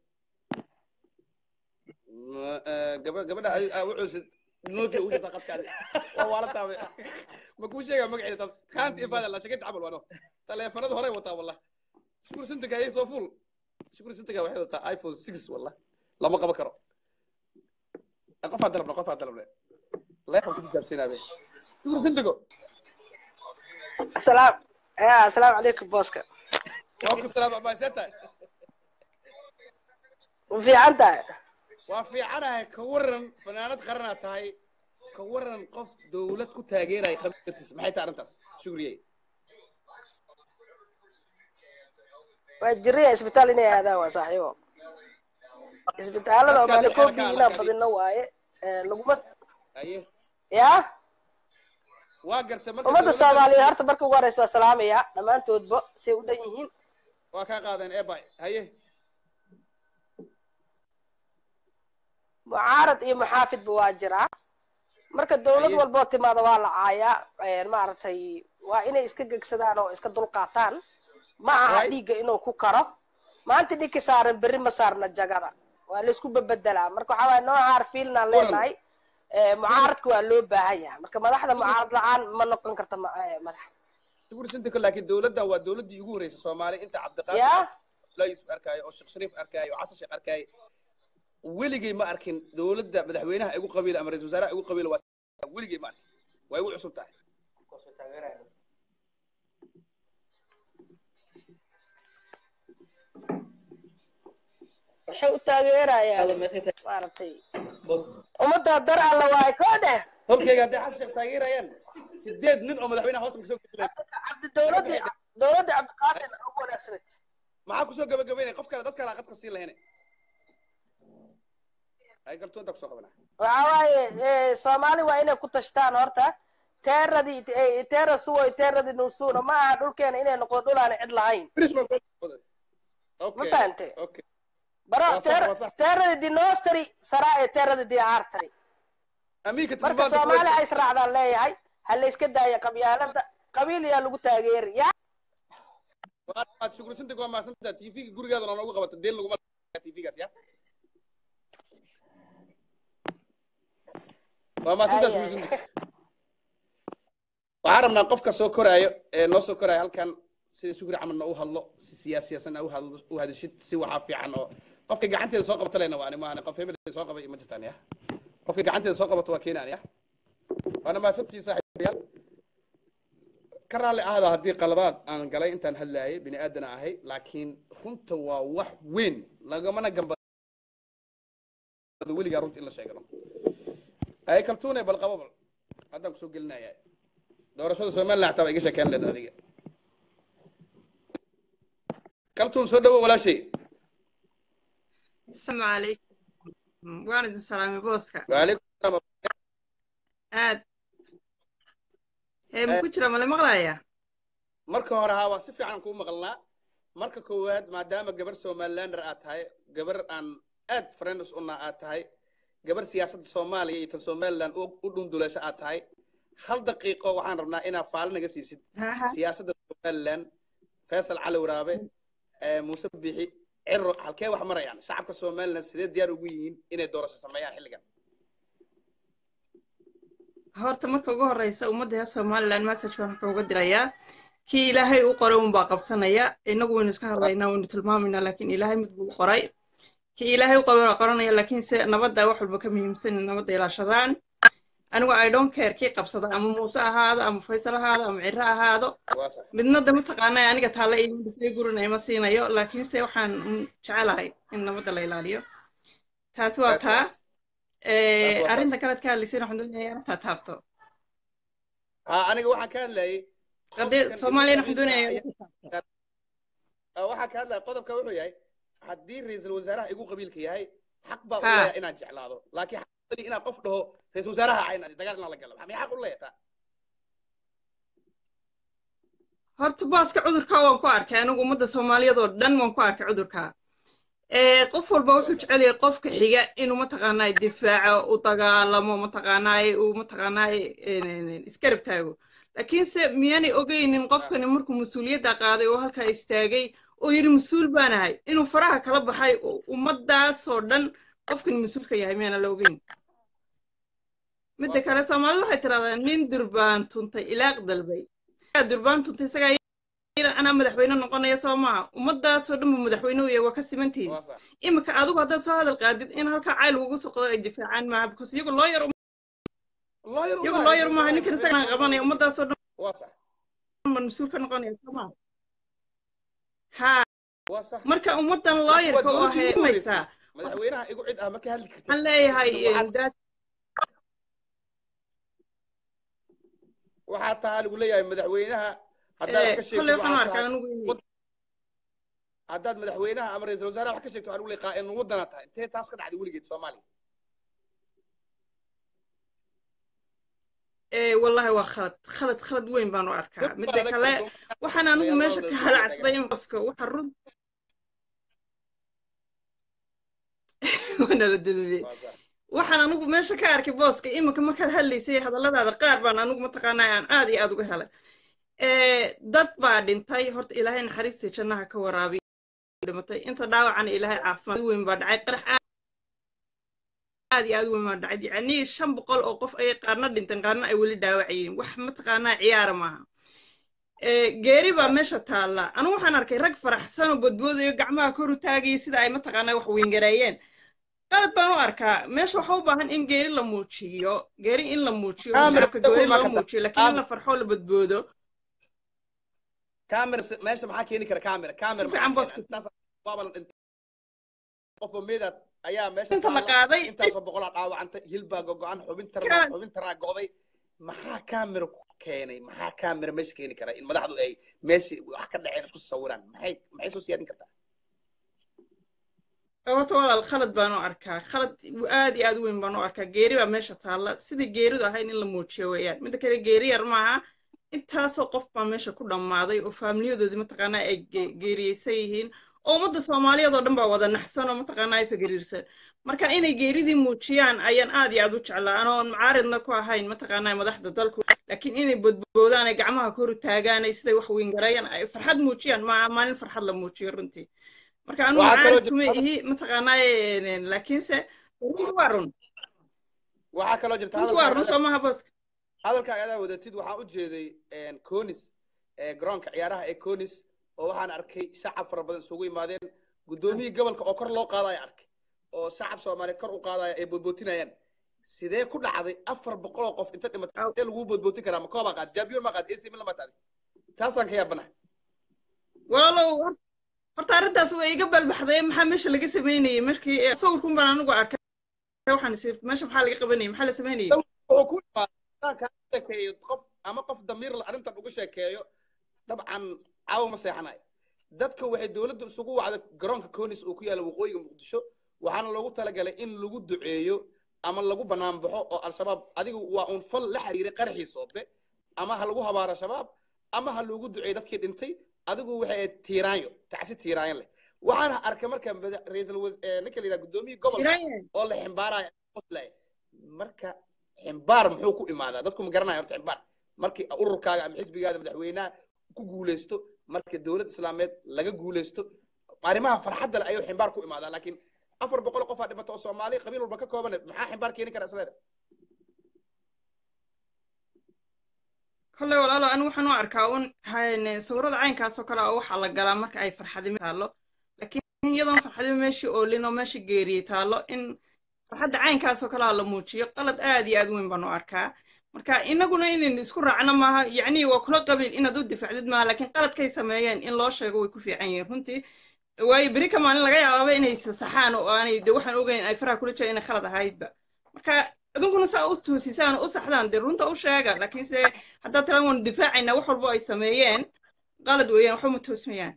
gabadha gabadha wuxuu نوكي وجهك قد وورطها ما كل شيء مقعد كانت إفادة لا شكيت عمل وأنا تلا فرد هراي وطا والله شكر سنتك هاي صوفول شكر سنتك واحد وطا آيفون ستة والله لا ما قبكره أقف هذا لبنا أقف هذا لبنا الله يخليك كنت جالسين أبي شكر سنتكو السلام يا السلام عليكم بوسكا وأكو السلام ما ستة وفي عندها وفي عنها كورن فنانات قرنات هاي كورن قف دولة كتاجيرة يخبر تسمحي تعرنتس شكرا وجري اسبيتال إني هذا وصاحبه اسبيتال هذا ما نكون بينا بدنا واي لقمة أيه يا واقرت مركز ومدى الصومالية هرت بركو وارس والسلام يا لما أنتوا تبقى سيوديين وكا قادن إيه باي هيه معارض إيه محافظ بواجرة marka dawlad walba timaado waa la caaya een maartay waa inay iska gagsadaan oo iska dul qaataan ma aha dhiiga inuu ku karo maanta dhigi saaran bari ma saarna jagada waa la isku bedelaa marka waxa waa noo haar fiilna leenahay ee mucaaradku waa loo baahan yahay marka madaxda mucaarad la'aan ma noqon karta madax تقول سنتك لكن دولتها ودولة يقول رئيس الصومالي أنت عبد القاسم لا يوسف أركاي أو الشيخ شريف أركاي أو عصا الشيخ أركاي ولقي ما أركن دولة مدحوينها يقول قبيلة أمر رئيس وزراء يقول قبيلة ولقي ما أركن ويقول عصبتها wuxuu taageerayaa maartay umada dar alla way koode holkayga hadii xasan taageerayaan sideed nin oo madaxweynaha hoos ka soo gudbay cabdi dawladda dawladda cabdi qaasim oo wanaagsan maxaa ku soo gabagabeynay qof kale dadka la qad qasiin lahayn ay galto dadka soo qabana waxa waaye Soomaali waa inay ku tashtaan horta teeradii teera suway teeradii nusuuna ma aha dhulkeena inay noqdo dhul aan cid lahayn okay fahantay okay bara teeradii dinostri saraa teeradii di artri amiika marka Soomaali ay israacdaan leeyahay hal iska daaya qabyaalada qabiil yaa lagu taageeriyaa waa shukrisanti waa ma santa T V gurigaada aan ugu qabato deel lagu ma T V gaas ya waa ma santa shukrisanti وعرفنا قفك سوكرايو نو سوكراي halkan sida shukri camal u hadlo si siyaasiyan u hadlo u hadashid si waxa fiican oo qofka gacanteeda soo qabta leena waa anima qof hebel soo qabay ma jirtaan ya qofka gacanteeda soo qabato waa keenan ya wana ma sabti saaxiibayaal karaale ahada hadii qaladaad aan galay intaan hadlaayay bini aadan ahay laakiin runta waa wax weyn lagamana gamba weliga runta in la sheegano ay kaltuune bal qababal hadan ku soo gelinayaa doorashada Soomaaliya taa iga sheekeen leed adiga kaltuun soo dhawo walaashay السلام عليكم وانا السلام بوسكا وعليكم السلام aad ee ku jira mala maqlaaya marka hore ha waa si fiican ku maqalnaa marka koowaad maadaama gabar Somalilander aad tahay gabar aan aad friends una aad tahay gabar siyaasadda Soomaaliya iyo tan Somaliland u dhunduleesha aad tahay hal daqiiqo waxaan rabnaa inaad faal naga siisid siyaasadda Somaliland Faisal Cali Waraabe ee Muuse Bixi ciro halkee wax marayaan shacabka Somaliland sidee diyaar ugu yihiin inay doorasho sameeyaan xilligan horta marka ugu horeysa ummadda Somaliland message waxaan uga dirayaa kii Ilaahay u qoray un baa qabsanaya inagu waynu iska hadlaynaa waynu tilmaamayna laakiin Ilaahay mid buu qoray kii Ilaahay u qoray qoranaya laakiin se nabadda wax walba ka muhiimsan nabadda ilaashadaan anigu I don't care kii qabsada ama Muuse ahaado ama Faisal ahaado ama Ciro ahaado midna dama taqaanay aniga taala in bisay gurinay ma siinayo laakiin se waxaan jecelahay in nabadda la ilaaliyo taas waa taa ee arinta kale ka hadlaysan waxaan doonayaa ta taabto ha aniga waxaan ka hadlayay qadee Soomaaliya waxaan doonayaa waxaan ka hadlayay qodobka wuxuu yahay haddii ra'iisul wasaaraha igu qabiilka yahay xaq baa u leeyahay inaan jeclaado laakiin ina qof dhaho ra'iisul wasaaraha ayna dagaal in la galo maxay xaq u leeyahay horta baaska cudurka waan ku arkay anigu ummadda Soomaaliyeed oo dhan waan ku arkay cudurka ee qof walba wuxuu jecel yahay qofka xiga inuu ma taqaanay difaaco u dagaalamo ma taqaanay uu ma taqaanay iskarab taago laakiin se miyani ogeynin qofkani markuu mas'uuliyadda qaaday oo halka istaagay oo yiri mas'uul baanahay inuu faraha kala baxay ummadaas oo dhan qofkan mas'uulka yahay miyana la ogeyn midda kale Soomaalidu waxay tiraahdaa nin durbaan tuntay ilaaq dalbay durbaan tuntay isaga ana madaxweyne noqonaya Soomaa ummadaas oo dhan madaxweyne u yahay waa ka simantiin imika adigu hadda soo hadal qaadid in halka cayl ugu soo qodo ay difaacaan ma because iyagu lawyer lawyer iyagu lawyer ma ninkan isaga qabanaya ummadaas oo dhan waa sax man mas'uul ka noqonaya Soomaa ها وصح marka ummadan lawyerka oo heemaysa madaxweynaha igu cid ah ma ka hadli kartid aan leeyahay dad waxa taa lagu leeyahay madaxweynaha haddaad ka sheegto waxaan arkaa anigu inay haddaad madaxweynaha ama ra'iisul wasaaraha wax ka sheegto waxa lagu leeyahay qaa'in wadana tahay intee taas ka dhacday weligeed Soomaaliya ee wallahi waa khalad khalad khalad weyn baan u arkaa midda kale waxaan anigu meesha ka halacsaday in baska waxa run wana la dilay waxaan anigu meesha ka arkay booska imanka markaad hadlaysay hadalladaada qaar baan anigu mataqaanaa aan aad iyo aad uga helay ee dad baa dhintay horta ilaahay naxariista jannaha ka waraabiyo dhimatay inta dhaawacana ilaahay caafimaad weyn baa dhacay qarax aad iyo aad weyn baa dhacay yacni shan boqol oo qof ay qaarna dhinteen qaarna ay weli dhaawacayeen wax mataqaanaa ciyaar maaha ee geeri baa meesha taala anigu waxaan arkay rag faraxsan oo bodboodayo gacmaha kor u taagay sida ay mataqaanaa wax weyn gareeyeen qalad baan u arkaa meesha waxa u baahan in geeri la muujiyo geeri in la muujiyo shacabka geeri la muujiyo laakiin in la farxo la badboodo كاميرا ماشي معاك يعني كره كاميرا كاميرا في عم بس بابا انت قف ميدا ايام ماشي انت ما قاضي انت سو بقول عاو انت هلبا غوغان حبين ترى حبين ترى غوداي ما كاميرا كيني ما كاميرا ماشي كيني كره ان مدحدو اي ماشي wax ka dhaceen isku sawiraan maxay maxay soo siyaadin kartaa oo toona khalad baan u arkaa khalad aad iyo aad weyn baan u arkaa geeri baa meesha taala sidii geeridu ahayn in la muujiyo weeyaan mid kale geeri yar maaha intaasoo qof baa meesha ku dhammaaday oo faamiliyadoodii mataqaanaa ay geeriyeysan yihiin oo ummadda soomaaliyeed oo dhan baa wada naxsan oo mataqaanaa ay fagariirsan marka inay geeridii muujiyaan ayaan aad iyo aad u jeclaa anoon macaaridna ku ahayn mataqaanaa madaxda dalku laakiin inay bodboodaan ay gacmaha kor u taagaan ay siday wax weyn gareeyaan ay farxad muujiyaan ma maalin farxad la muujiyo runtii marka anu macaarid kuma ihi mataqaanaa laakiinse waa run waxaa kaloo jirta waa run soo maha booska hadalkaaga adaa wadatid waxaan u jeeday conis ee garoonka ciyaaraha ee conis oo waxaan arkay shacab fara badan isugu yimaadeen gudoomiyii gobolka oo kor loo qaadayo arkay oo shacab Soomaaliyeed kor u qaadayo ay bodbootinayaan sidee ku dhacday afar boqol oo qof inta dhimatay ee lagu bodbootin karaa ma kooba qaad jaabiyo ma qaad eesi ma taadi taasaan ka yaabanahay walaalow horta arrintaas way iga balbaxday maxaa meesha laga sameynayay markii sawirkun baan anigu arkay waxaan isii meesha maxaa laga qabanayay maxaa la sameynayay wuxuu ku كي قف أما قف ضمير الأرنت أقول شيء كيو طبعا عاو مسيحناي دتك واحد دولة سقوا على جرانك كونس أوكيا لو قوي مقدشو وحنا لو تلاقي إن لو دعيو أما لو بنام بحو الشباب أديك وأن فل لحرير قرحي صوبه أما هلو هبارة شباب أما هلو دعي دتك أنتي أديك واحد تيرانيو تعسي تيران له وحنا أركمر كم بدأ رئيس الوز نكلي لا قدومي قبل الله حمبارة قتله مركا حمبار محو ku imaada dadku ma garanayaan horta ximbaar markii ururkaaga ama xisbigaaga madaxweynaha ku guuleysto markii dawlad islaameed laga guuleysto arimaha farxadda leh ayuu ximbaar ku imaada laakiin afar boqol qof aa dhimato oo Soomaali qabiil walba ka kooban maxaa ximbaar keeni kara isleeda kale walaalo anu waxaan u arkaa un hayne sawirada caynkaas oo kale oo waxa la galaa marka ay farxadimo taalo laakiin iyadoo farxadimo meeshii oo lino meeshii geeriyay taalo in farxadda caynkaas oo kale la muujiyo qalad aad iyo aad weyn baan u arkaa marka inaguna inaan isku raacno maaha yacni waa kula qabiil inaad u difaacdid maaha laakiin qaladkay sameeyeen in loo sheego way ku fiican yihiin runtii waayo beri ka maalin laga yaababa inay saxaan oo aanay de waxaan ogeyn ay faraha kula jiraan inay khalad ahaydba marka idinkuna saa u toosisaan u saxdaan dee runta u sheega laakiinse haddaad tiran waan difaacayna wax walbo ay sameeyeen qalad weeyaan waxba ma toosmayaan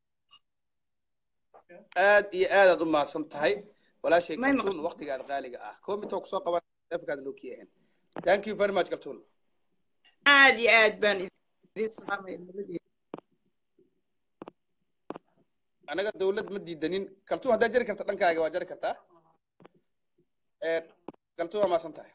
aad iyo aad aad u mahadsan tahay ولا شيء كرتون وقت قاعد غالي اه كومي توك سوق قبل افكار نوكيا ثانك يو فيري ماتش كرتون عادي عاد بان انا قد دولد مدي دنين كرتون هدا جري كرت دنكاغا waa jari kartaa ee كرتون ما سنتاي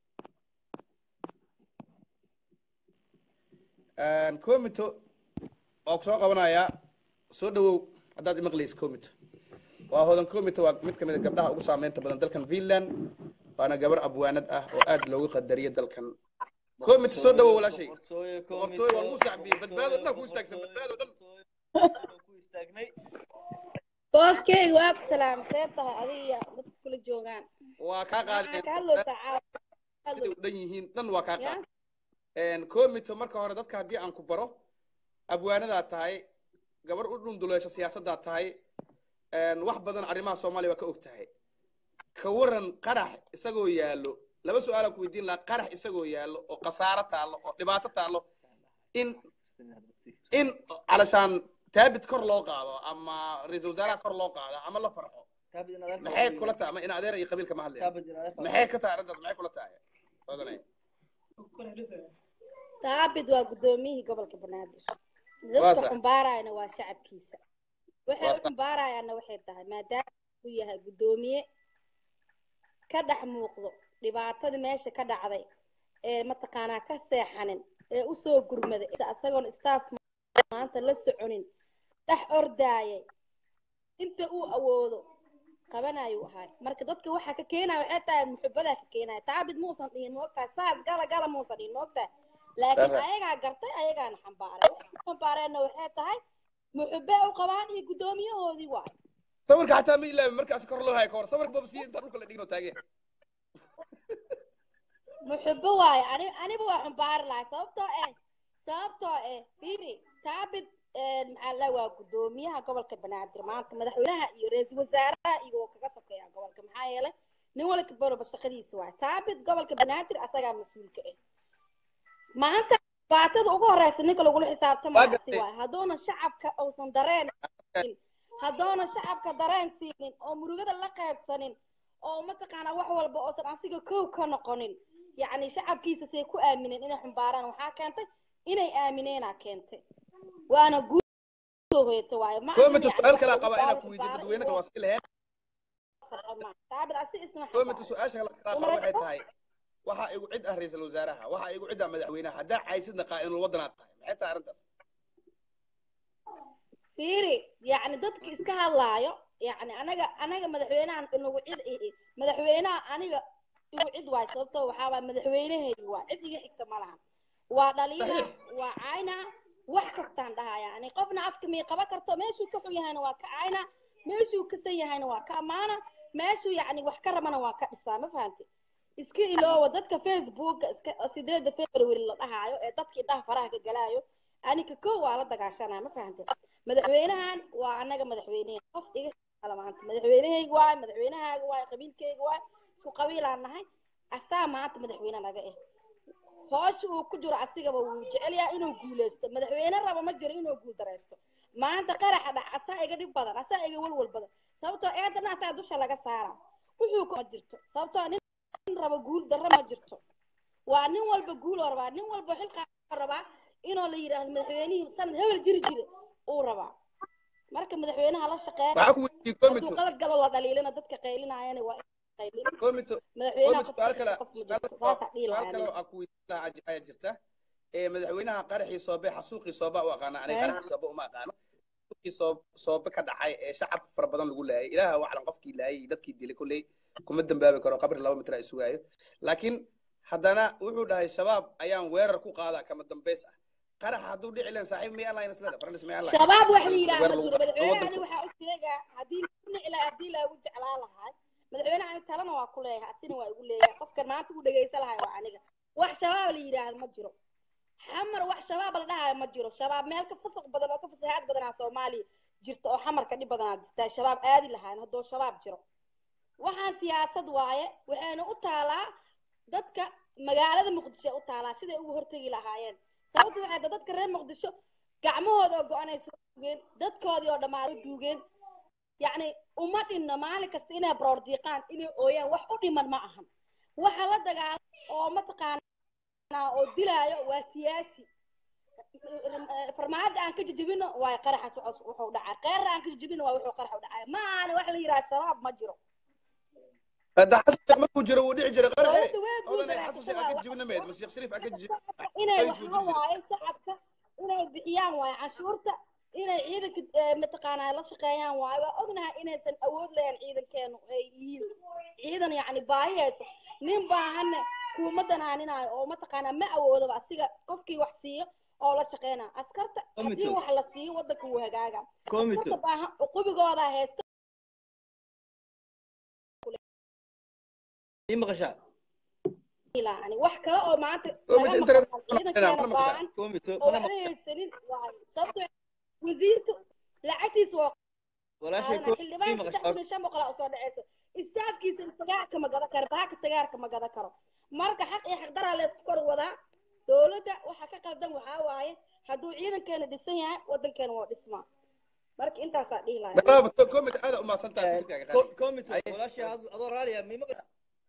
ان كوميتو oo soo qabanaya soo dhawow hadaad imaqleys كوميتو waa hodan koomita waa mid kamid ah gabdhaha ugu saameynta badan dalkan Finland waana gabar abwaanad ah oo aad loogu qadariyo dalkan koomita soo dhawo walaashay qortooy waa u saabiye badbaado dhan ku istaagsan badbaado dhan ku istaagnay booskay waa salaam seetaha adiga dadka kula joogan waa ka qaadeen ka hadlo saacad hadlo dhan yihiin dhan waa ka qaad een koomita marka hore dadka hadii aan ku baro abwaanada tahay gabar u dhunduleesha siyaasadda tahay een wax badan arrimaha Soomaaliya waa ka ogtahay ka waran qarax isagoo yaalo laba su'aal aan ku weydiin lahaa qarax isagoo yaalo oo qasaaro taalo oo dhibaato taalo in in alashaan taabid kor loo qaado ama ra'iisul wasaaraha kor loo qaado ama la farxo maxay kula tahay ama in adeer iyo qabiilka ma hadlayo maxay ka tahay arrintaas maxay kula tahay odanay taabid waa gudoomiyihii gobolka banaadir dadka xambaarayna waa shacabkiisa waxay u xambaarayaanna waxay tahay maadaama uu yahay gudoomiye ka dhex muuqdo dhibaatada meesha ka dhacday ee mataqaanaa ka seexanin ee u soo gurmaday isagoon staff maanta la soconin dhex ordaayay inta uu awoodo qabanayo ahay marka dadka waxa ka keenaya waxay tahay muxubada ka keenaya taabid muusan dhihin moogtaa saas gala gala muusan dhihin moogtaa laakiin ayagaa gartay ayagaana xambaaray xambaarayna waxay tahay muxubbe u qabaan iyo gudoomiyahoodii waay sawirka xataa ma ilaamin markaas kor loo hay ka hor sawirka babsi inta dhulka la dhigno taageen muxubbe waay ani aniba waa xambaari lahay sababtoo eh sababtoo eh fiiri taabid maxaa la waa gudoomiyaha gobolka banaadir maanta madaxweynaha iyo ra'iisul wasaaraha iyo kaga sokeeya gobolka maxaa yeelay nin walba barba shaqadiisa waay taabid gobolka banaadir asagaa mas'uulka ah maanta baatada ugu horeysa ninka lagu xisaabtamayo si waay hadoona shacabka uusan dareen hadoona shacabka dareen siinin oo murugada la qaybsanin oo mataqaana wax walba oo san asiga koow ka noqonin yacni shacabkiisa say ku aamineen inay xambaaraan waxaa keentay inay aamineenaa keentay وانا قلت هيت واي ما كومنت سؤال كلا قبا انا كويدي dadweyne ka wasil lahayn taabid asi isma كومنت سؤال kala qaba waxay tahay waxa igu cid ah ra'iisul wasaaraha waxa igu cid ah madaxweynaha hada caysidna qaa'in wadanaad tahay maxay tahay arintaas fiiri yani dadka iska hadlaayo yani anaga anaga madaxweynahan inagu cid madaxweynaha aniga igu cid waay sababtoo waxa waa madaxweynaheeyi waa cid iga xigta malaha waa dhaliina waa caayna wax kastaan dhahaya yani qofna afka mi qaba karto meeshuu ka xun yahayna waa ka caayna meeshuu ka san yahayna waa ka amaana meeshuu yani wax ka rabana waa ka dhisaa ma fahanti iska iloowa dadka facebook iska sideeda february la dhahayo ee dadkii dhaha faraha ka galaayo aniga koo waa la dagaashanaa ma fahanti madaxweynahan waa anaga madaxweynaha qof iga kala maanta madaxweynahayga waay madaxweynahaaga waay qabiilkayga waay isku qabiilaan nahay asaa maanta madaxweyne naga eh hoosh uu ku jiro asigaba wuu jecel yahay inuu guuleysto madaxweyne raba ma jiro inuu guul dareysto maanta qaraxa dhac asaa iga dhib badan asaa iga walwal badan sababtoo eedana asaa dusha laga saara wuxuu ku jirto sababtoo nin raba guul darro ma jirto waa nin walba guul rabaa nin walba xilqa rabaa inuu la yiraahdo madaxweynihii sanad hebel jiri jire uu rabaa marka madaxweynaha la shaqeeyo waxa ku weydiin committee qalad galo la dhaliilana dadka qaylinayana waa committee madaxweynaha su'aal kale su'aal kale oo ku weydiin ay jirta ee madaxweynaha qaraxii soobe xasuuqii sooba u aqaana aniga qaraxii sooba uma aqaano xasuuqii soobe ka dhacay ee shacab fara badan lagu laayay ilaaha waxan qofkii laayay dadkii dilay kulay kuma dambaabi karo qabri laba mitir ay sugaayo laakiin haddana wuxuu dhahay shabaab ayaan weerar ku qaadaa kama dambeys ah qarax hadduu dhici leen saaxiib miyay allah inaslada farnis miyay allah shabaab wax la yiraahdo ma jiro madaxweynaha waxa u sheegaa haddii dhici la haddii la ugu jeclaa lahaa madaxweynaha aniga talana waa ku leeyahay asina waa igu leeyahay qofkan maanta u dhageysan lahaa waa aniga wax shabaab la yiraahdo ma jiro xamar wax shabaab la dhahayo ma jiro shabaab meel ka fasaq badan oo ka fasahaad badan ah Soomaaliya jirta oo xamar ka dhib badan ah jirta shabaab aadi lahaan haddoo shabaab jiro waxaan siyaasad waaye waxayna u taalaa dadka magaalada muqdisho u taalaa siday ugu hortagi lahaayeen sababtu waxay dadka reer muqdisho gacmahooda oo go'anay soo duugeen dadkoodii oo dhammaan duugeen yacni uma dhinna maalin kasta inay broordiiqaan inay ooyaan wax u dhiman ma ahan waxa la dagaal oo mataqaanaa oo dilaayo waa siyaasi farmaajo aan ka jijibino waa qaraxas wuxuu dhacay qeer aan ka jijibino waa wuxuu qarax u dhacay ma aan wax la yiraahdo shabaab ma jiro هذا حسن ما كوجر ودي عجر قرحي أولا حسن شيء أكيد جبنا ميد بس شيخ شريف أكيد جب إنه هواي شعبك إنه بيان واي عشورته إنه عيدك متقانا لا شقيان واي وأغنها إنه سن أود لين عيدك كانوا عيد عيدا يعني بايس نين باهن كومدنا عننا أو متقانا ما أود بس قفكي وحسيه أو لا شقينا أسكرت أدي وحلسيه ودك وهجاجا كوميتو وقبي قاعدة هست مقشع يعني wax kale oo maanta wasiirka lacagtiisa waa walaashay qaadana ko xildhibaan maqashay saddex kun iyo shan boqol aa usoo dhaceysa istaafkiisa sagaarka ma gada karo baaka sagaarka ma gada karo marka xaq iyo xaq daraa laysku kor wadaa dowladda waxa ka qaldan waxaa waaye hadduu ciidankeena dhisan yahay waddankeena waa dhismaa marka intaasaa dhihi lahaa bravo to comment aad u maasan tahay committee walaashay adoo raaliya mi maqashay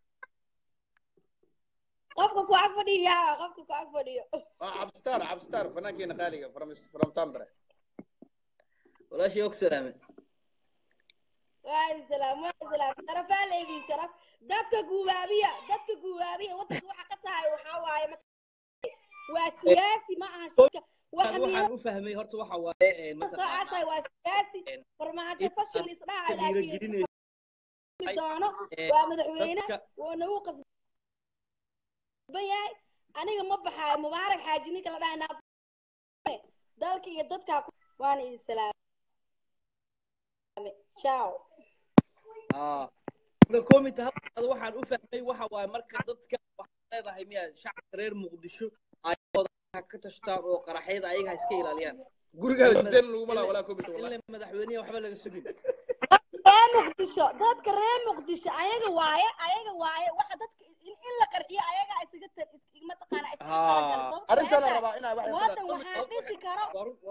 qofka ku ag fadhiya qofka ku ag fadhiyo waa cabstar cabstar fanaankeenna qaaliga from from Tambra walaashay og salaame waa salaam waa salaam sharafaa leegi sharaf dadka guubaabiya dadka guubaabiya waddanka waxa ka tahay waxaa waaye waa siyaasi ma aha shirka waxa waxaan u fahmay horta waxa waaye mataqaanaa waa siyaasi farmaajo fashil isdhaha laakiin doono waa madaxweyne waana uu qasban yahay aniga ma baxaayo mubaarak xaaji ninka la dhahay naab dalka iyo dadka waana idin salaame ciao ah committee hadda waxaan u fahmay waxa waaye marka dadka waxay leedahay miya shacabka reer muqdisho ay ka tashtaan oo qaraxyada ayaga iska ilaaliyaan gurigaada den lagu malaa walaa committee ilaa madaxweynaha waxba laga sugin reer muqdisho dadka reer muqdisho ayaga waaye ayaga waaye waxa dadka in la qarxiyo ayaga isaga tar igma taqaana isaga arintana rabaa inaa wax wadan waxaa dhisi karo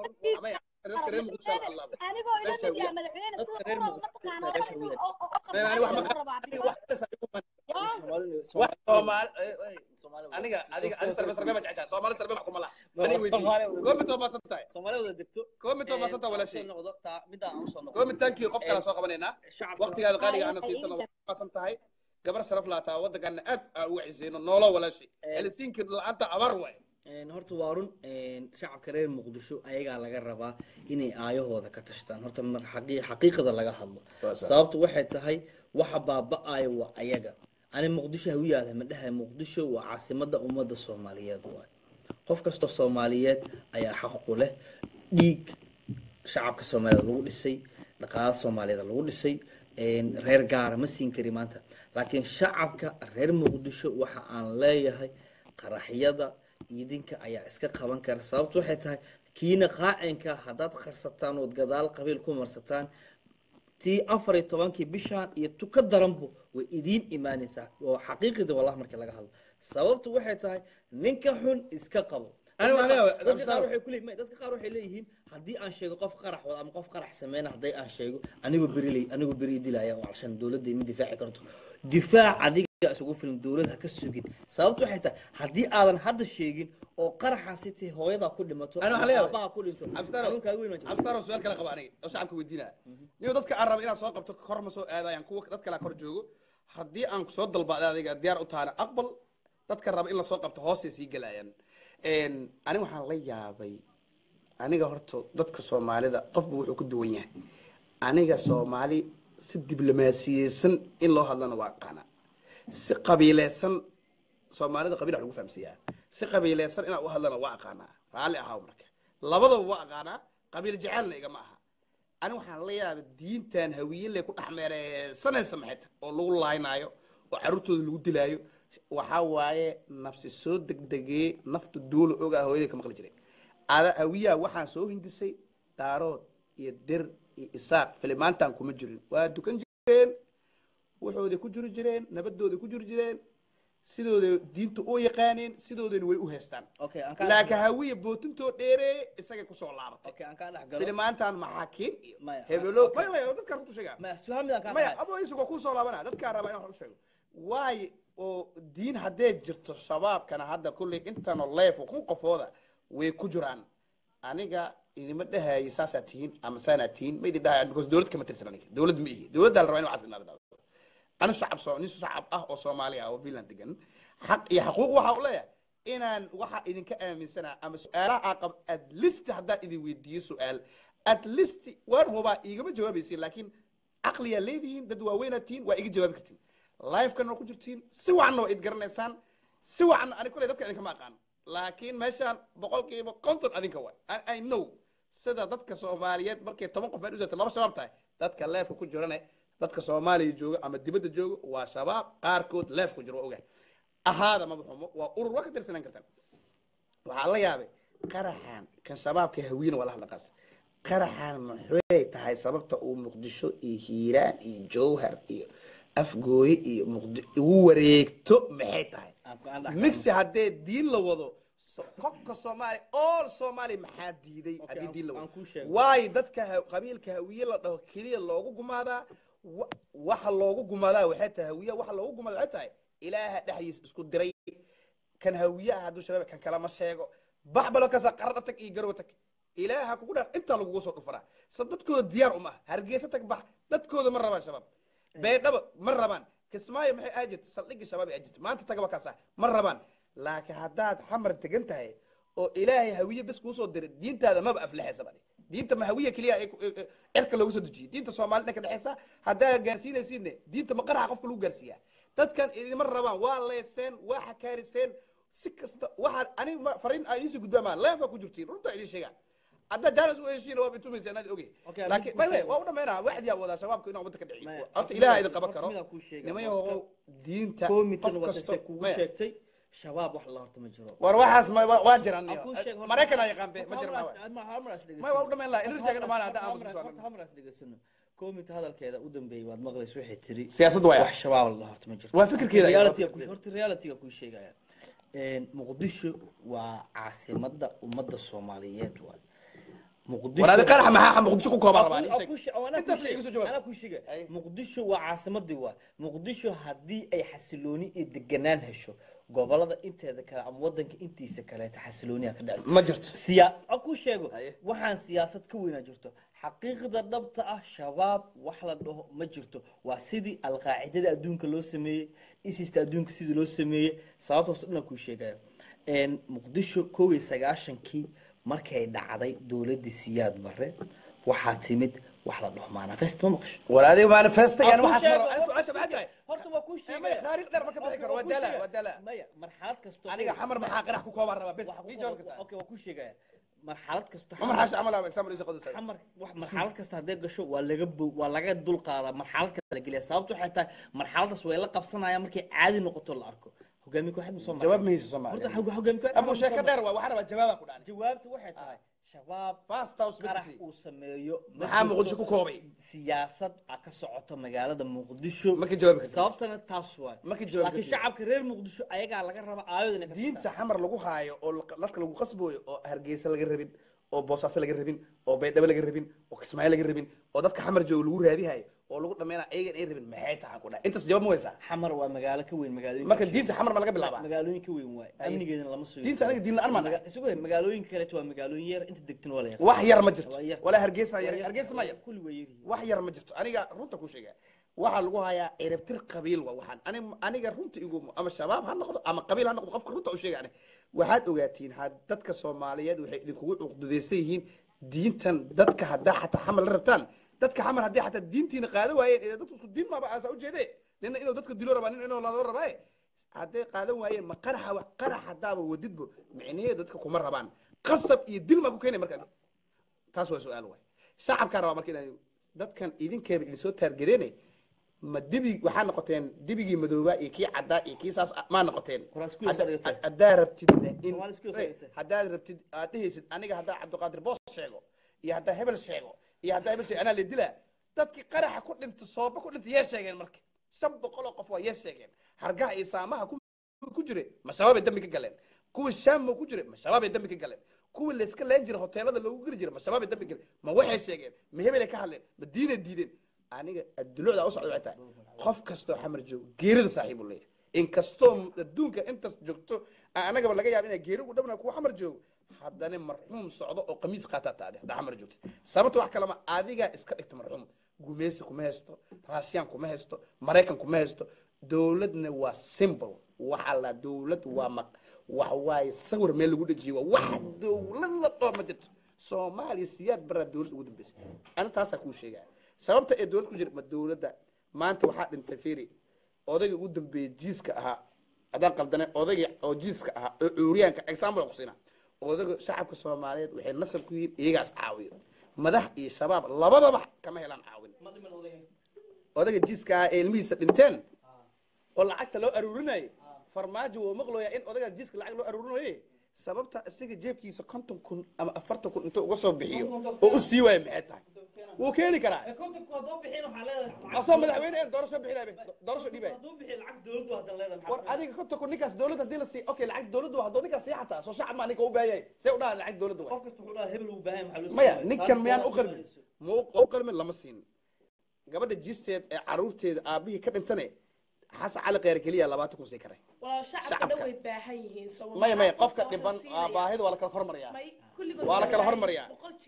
anigoo ila mid yahay madaxweyne sida uu ma taqaana wax Soomaali aniga adiga adiga sarbe sarbe ma jeceshaa Soomaali sarbe wax kuma laha ani weydii committee ma santahay Soomaalida degto committee ma santahay wala shay noqdo taa mid aan soo noqdo committee tankii qof kala soo qabanayna waqtigaada qaaliga ana siisano ma santahay gabar sharaf laataa waddankan aad u wacaysiino noolo wala shay helsinki la'aanta abar way horta waa run shacabka reer muqdisho ayagaa laga rabaa inay aayahooda ka tashtaan horta mar xaqiiqada laga hadlo sababtu waxay tahay waxa baaba'ayo waa ayaga ani muqdisho hawiyaada ma dhahay muqdisho waa caasimadda ummadda soomaaliyeed waay qof kastoo soomaaliyeed ayaa xaq ku leh dhiig shacabka soomaalida lagu dhisay dhaqaalaha soomaalida lagu dhisay reer gaara ma siin kari maanta laakiin shacabka reer muqdisho waxa aan leeyahay qaraxyada idinka ayaa iska qaban kara sababtu waxay tahay kiina qaacinka haddaad qarsataan ood gadaal qabiil ku marsataan tii afar iyo tobankii bishaan iyo tuka daranbu way idiin imaanaysaa oo xaqiiqida wallahi markii laga hadlo sababtu waxay tahay ninka xun iska qabo dadka qaar waxay leeyihiin haddii aan sheego qof qarax wada ama qof qarax sameyna hadday aan sheego anigoo berilay anigoo beri dilaya oo alshan dowladda ima difaaci karto difaac adiga isugu filan dowladda ka sugin sababtu waxay tahay haddii aadan hadda sheegin oo qaraxaasi tii hooyada ku dhimato aabbaha ku dhinto abstaro su'aal kala qaba aniga oo shacabka weydiinaya niyo dadka aan raba inaad soo qabto kor ma soo aadayaan kuwa dad kale kor joogo haddii aan soo dalbaday adiga diyaar u taana aqbal dadka raba in la soo qabto hoosay sii galayaan aniga waxaan la yaabay aniga horta dadka soomaalida qofba wuxuu ku duwan yahay aniga soomaali si diblomaasiyeysan in loo hadlana waa aqaanaa si qabiileysan soomaalida qabiil wax lagu fahamsiiyaa si qabiileysan inaan u hadlana waa aqaanaa raalli ahaa marka labadaba waa aqaanaa qabiil jecelna igama aha aniga waxaan la yaabay diintan hawiyele ku dhex meereysanaysa maxayta oo lagu laaynaayo oo carruurtooda lagu dilaayo waxaa waaye nafsi soo degdegee naftu duula ogaa hooyadii ka maqli jiray ada hawiyaa waxaan soo hindisay daarood iyo dir iyo isaaq filimaantan kuma jirin waa dukan jireen wuxuuday ku jiri jireen nabadooday ku jiri jireen sidooda diinta u yaqaaneen sidoodana way u heestaan laakiin hawiya bootintoo dheeree isagay kusoo laabatay filimaantan maxaakiin iyo hebelo may may dadka runtu sheegaa maya abo isagoo kusoo laabanaa dadkaa rabaa inaan wax u sheego waayo oo diin haddee jirto shabaabkana hadda kulley intano leefo kun qofooda way ku jiraan aniga idima dhahayo saasaa tihiin ama saanaa tihiin ma idin dhahayan because dowlad kama tirsan aniga dowlad ma ihi dowladdaa la rabaa in waxaas inaad ani shacab soo nin shacab ah oo soomaali ah oo finland degan xaq iyo xaquuq waxa u leeyahay inaan waxa idinka aaminsanaa ama su-aalaha aa qab at least haddaan idin weydiiyo su-aal at least waan hubaa igama jawaabaysiin laakiin caqliyaa leedihiin dad waaweynaad tihiin waa iga jawaabi kartiin lifekana waa ku jirtiin si wacanna waa id garanaysaan si wacanna ani kuley dadka idinkama aqaano laakiin meeshaan boqolkiiba konton adinka waay i know sida dadka soomaaliyeed markay toban qof meel u jirta laba shabaab tahay dadka leefka ku jirane dadka soomaaliya jooga ama dibadda jooga waa shabaab qaarkood leef ku jiro waa ogahay ahaada maba xumo waa urur waa ka tirsanaan kartaan waxaa la yaabay qaraxan kan shabaabka hawiyena waa la hadla qaas qaraxan maxay tahay sababta uu muqdisho iyo hiiraan iyo jowhar iyo afgooye iyo muqdisho ugu wareegto maxay tahay mixi haddee diin la wado qofka soomaali all soomaali maxaa diiday haddii diin la wado waayo dadka qabiilka hawiye la dhaho keliya loogu gumaadaa waxa loogu gumaadaa waxay tahay hawiye waxa loogu gumaada waxay tahay ilaaha dhexdiisa isku diray kan hawiye ah hadduu shabaab kan kalama sheego baxbalo kasa qarna tag iyo garow tag ilaaha kugu dhan inta lagu soo dhufaraa sa dadkooda diyaar uma hargeysa tag bax dadkooda ma rabaan shabaab beedhaba ma rabaan kismaayo maxay aajirta saldhigga shabaab ay aajirta maanta tagaba kaasa ma rabaan laakiin haddaad xamar tegan tahay oo ilaahay hawiye bes kuu soo diray diintaada maba aflaxaysa badi diinta ma hawiye keliya cirka loogu soo dejiyey diinta soomaali dhanka dhexeysa haddaa gaarsiinaysiinne diinta ma qaraxa qofka lagu gaarsiiyaa dadkan idima rabaan waa leeseen waa xakaariseen si kasta waxaa aniga fariin aa idiin sii gudbaamaa leefa ku jirtiin runta idiin sheegaa hadda jaanis u heshiina waa bitumaysa anaad ogey laakiin bay way waa u dhameynaa waxdiyaa wadaa shabaabka inuu wadda ka dhiciyo horta ilaaha idin qaban karo nimayahow diinta qof kasta kugu sheegtay shabaab wax la horta ma jiro war waxaas waa jiraan maraykan ay yaqaan be ma jiraan may waa u dhameyn lahaa inuu jeega dhamaan hadda aan musoo horta hamraas dhigasano koomita hadalkeeda u dambeeyay waad maqlays waxay tiri siyaasad waa wax shabaab la horta ma jirto waa fikirkeeda reality ku horta reality ku sheegaya een muqdisho waa caasimadda ummadda Soomaaliyeed waa muqdisho walaal qarax maxaa muqdisho ku kooban rabaa ana ku sheega muqdisho waa caasimadii waa muqdisho hadii ay xasilooni iyo deganaan hesho gobolada inteeda kale ama wadanka intiisa kale xasilooniya ka dhacayso ma jirto siya aku sheego waxaan siyaasad ka weyn jirto xaqiiqda dhabta ah shabaab wax la dhaho ma jirto waa sidii alqaacidada adduunka loo sameeyay isista adduunka sidii loo sameeyay sababtaas inaan ku sheegayo een muqdisho kow iyo sagaashan-kii markay dhacday dawladda siyaad bare waxaa timid wax la dhaho manifest ma maqasho walaadii manifest yani waxa soo asha baad horta waa ku sheegay taariikh dheer ma ka bixi karo wadala wadala maya marxalad kasto aniga xamar maxaa qarax ku kooban raba bes ii jawaab kartaa okay waa ku sheegay marxalad kasto xamar xash amal ah example isa qodosay xamar wax marxalad kasta hadee gasho waa laga waa laga dul qaadaa marxalad kale la geliya sababtu waxay tahay marxaladaas way la qabsanayaan markay caadi noqoto la arko hogaamiye ku xid Soomaaliya jawaab ma hayso Soomaaliya horta hogaamiye ku abu sheeka dheer waa waxa raba jawaab ku dhacay jawaabtu waxay tahay shabaab fast house qarax uu sameeyo maxaa muqdisho ku koobay siyaasad ka socoto magaalada muqdisho markii jawaab ka sababtana taas waa markii jawaab laakiin shacabka reer muqdisho ayaga laga raba aayadana ka diinta xamar lagu haayo oo dadka lagu qasbooyo oo hargeysa laga rabin oo boosaaso laga rabin oo baydhabo laga rabin oo kismaayo laga rabin oo dadka xamar jooga lagu raadihayo oo lagu dhameena ayaga ay rabin maxay tahay ku dhac intaas jawaab ma weysaa xamar waa magaalo ka weyn magaalooyin marka diinta xamar ma laga bilaabaa magaalooyin ka weyn waay amnigeedana lama soo diinta aniga diin la'aan ma isugu magaalooyin kale waa magaalooyin yar inta degtan wala wax yar ma jirto wala hargeysa yar hargeysa ma yar kulli way yar wax yar ma jirto aniga runta ku sheegay waxa lagu hayaa ciribtir qabiil waa waxaan aniga aniga runta igu ama shabaab ha noqdo ama qabiil ha noqdo qofka runta u sheegay waxaad ogaatiin had dadka Soomaaliyeed waxay idinkugu cuqdadeysan yihiin diintan dadka hadda xataa xamal la rabtaan dadka xamal hadii xataa diintiina qaado waayeen ee dadku isku diin ma baa u jeeday nina inuu dadka dilo rabaa nina inuu laado rabaa hadday qaadan waayeen ma qaraxa wax qarax hadaaba wadidbo micnaheedu dadka kuma rabaan qasab iyo dil ma ku keenay markaa taas waa su'aal waay shacabka rabaa markii dadkan idinkeeba idin soo taargadeene ma dibi waxaa noqoteen dibigii madooba iyo kii caddaa iyo kii saas ma noqoteen haddaa rabtid in haddaad rabtid aad dhehaysid aniga haddaa cabdiqaadir boos sheego iyo haddaa hebel sheego iyo haddaa hebel sheego anaa la dilaa dadkii qaraxa ku dhintay sooba ku dhintay yee sheegeen marka shan boqol oo qof waa yee sheegeen hargaha iyo saamaha ku jire ma shabaabay dambi ka galeen kuwii shaamo ku jire ma shabaabay dambi ka galeen kuwii la iska leen jira hoteelada loogu geli jira ma shabaabay dambi galeen ma waxay sheegeen ma hebelay ka hadleen ma diinay diideen aniga adduunyada u socdo waxay tahay qof kastoo xamar joogo geerida saaxiib u leeyahay inkastoo adduunka intaas joogto anagaba laga yaabo inay geeri ugu dhabnaa kuwa xamar joogo haddana marxuum socdo oo qamiis qaataa taade haddaa xamar joogto sababta wax kalama adigaa iska dhigta marxuum gumeysi kuma haysto raashiyaan kuma haysto maraykan kuma haysto dowladna waa symbol waxa la dowlad waa maq wax waaye sawir meel lagu dhajiyo waa wax dowlad la dhoo ma jirto Soomaaliya siyaad baraa dowlad ugu dambeysay ana taasaa kuu sheegaa sababta ee dowlad ku jira ma dowladda maanta waxaa dhintay fiiri odayga ugu dambeeyay jiiska ahaa hadaan qaldanay odayga oo jiiska ahaa oo cuuriyaanka example qusina odayga shacabka Soomaaliyeed waxay nasab ku yihiin iyagaas caawiyo madax iyo shabaab labadaba kama helaan caawin odayga jiiska ah ee ilmihiisa dhinteen oo lacagta loo aruurinayay farmaajo oo maqlooya in odaygaas jiiska lacag loo aruurinayo sababta isaga jeebkiisa konton kun ama afartan kun intuu uga soo bixiyo oo u sii waayo maxay tahay wuu keeni karaa asoo madaxweyne ee doorasho bixinaabe doorasho dhiibay war adiga konton kun ninkaas dowladda hadii la sii okay lacag dowladdu hadduu ninkaas sii xataa soo shacab maa ninka u baahayay see u dhaha lacag dowladda qof kasta wuxuu dhahaa hebel uu baahan maxaa loo maya ninkan miyaan u qalmin ma u qalmin lama siin gabadha jisteed ee caruurteeda aabihii ka dhintane xasan cali kheyr keliya labaatan kun sii karay waa shacabka way baahan yihiin maya maya qofka dhiban baahida waa la kala hormariyaa waa la kala hormariyaa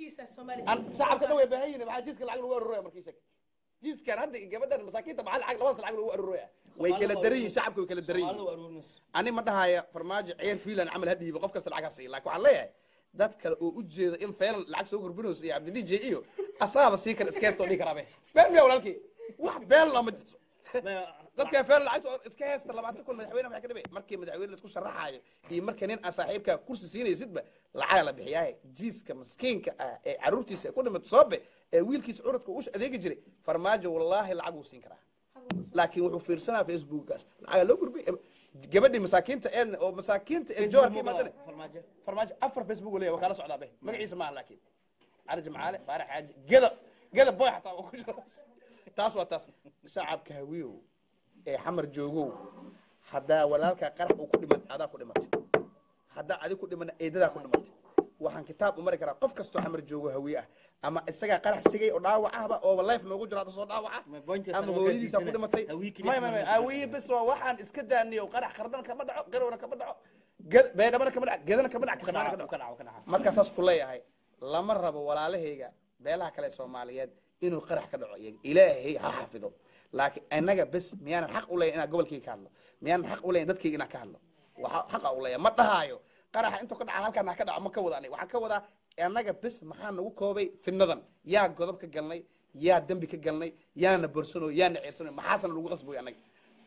shacabka dhan way baahan yihiin maxaa jiiska lacag lagu aruraya markii sheeg jiiskan hadda gabadhan masaakiinta maxaa lacag labadaas lacag lagu aruraya way kala daran yihiin shacabka way kala daran yihiin ani ma dhahaya farmaajo ceer fiilan camal ha dhiibo qof kasta lacag ha siiyo laakiin waxaan leeyahay dad kale oo u jeeda in feelan lacag soo korbinayso iyo cabdi d j iyo asaaba sii kale iskeestoo dhigi karaa be been miya walaalkii wax been lama jirto dadka feel lacagta iska heesta labaatan kun madaxweyne maxay ka dhibay markii madaxweyne la isku sharaxaayo iyo markii nin saaxiibka kursi siinaysidba lacag la bixiyaa jiiska maskiinka ah ee caruurtiisa ku dhimatay soobe ee wiilkiisa curadka u adeegi jiray farmaajo wallahi lacag uu siin karaa laakiin wuxuu fiirsanaa facebookgaas lacag loo gurbi gabadhii masaakiinta ee oo masaakiinta ee joorkii madane farmaajo farmaajo afar facebook leeyahay kala socdaa be magaciisa ma laakiin arj macaale baarax xaaji geda geda boy xataa ku jiro taas waa taas shacabka hawiyow ee xamar joogow haddaa walaalka qarax uu ku dhiman adaa ku dhimatay haddaa adi ku dhiman eedadaa ku dhimatay waxaan kitaab u mari karaa qof kastoo xamar joogo hawiye ah ama isagaa qarax sigay oo dhaawac ahba oo life noogu jiro hadda soo dhaawaca ama hooyadiisa ku dhimatay may may may hawiye bes waa waxaan iska daaniyo qarax qardan kama dhaco qarowna kama dhaco beedhabana kama dhaco gedana kama dhaco kasmaana ka dhaco markaa saas ku leeyahay lama rabo walaalahayga beelaha kale soomaaliyeed inuu qarax ka dhaco iyaga ilaahay ha xafido laakiin anaga bes miyaanan xaq u leeyahay inaan gobolkayga ka hadlo miyaanan xaq u leeyahay dadkayga inaan ka hadlo waxa xaqa u leeyahay ma dhahaayo qaraxa intuu ka dhaca halkaan ha ka dhaco ma ka wada aniga waxaan ka wadaa anaga bes maxaa nagu koobay fidnadan yaa godob ka galnay yaa dembi ka galnay yaana borsano yaana ceersano maxaasana lagu qasboy anaga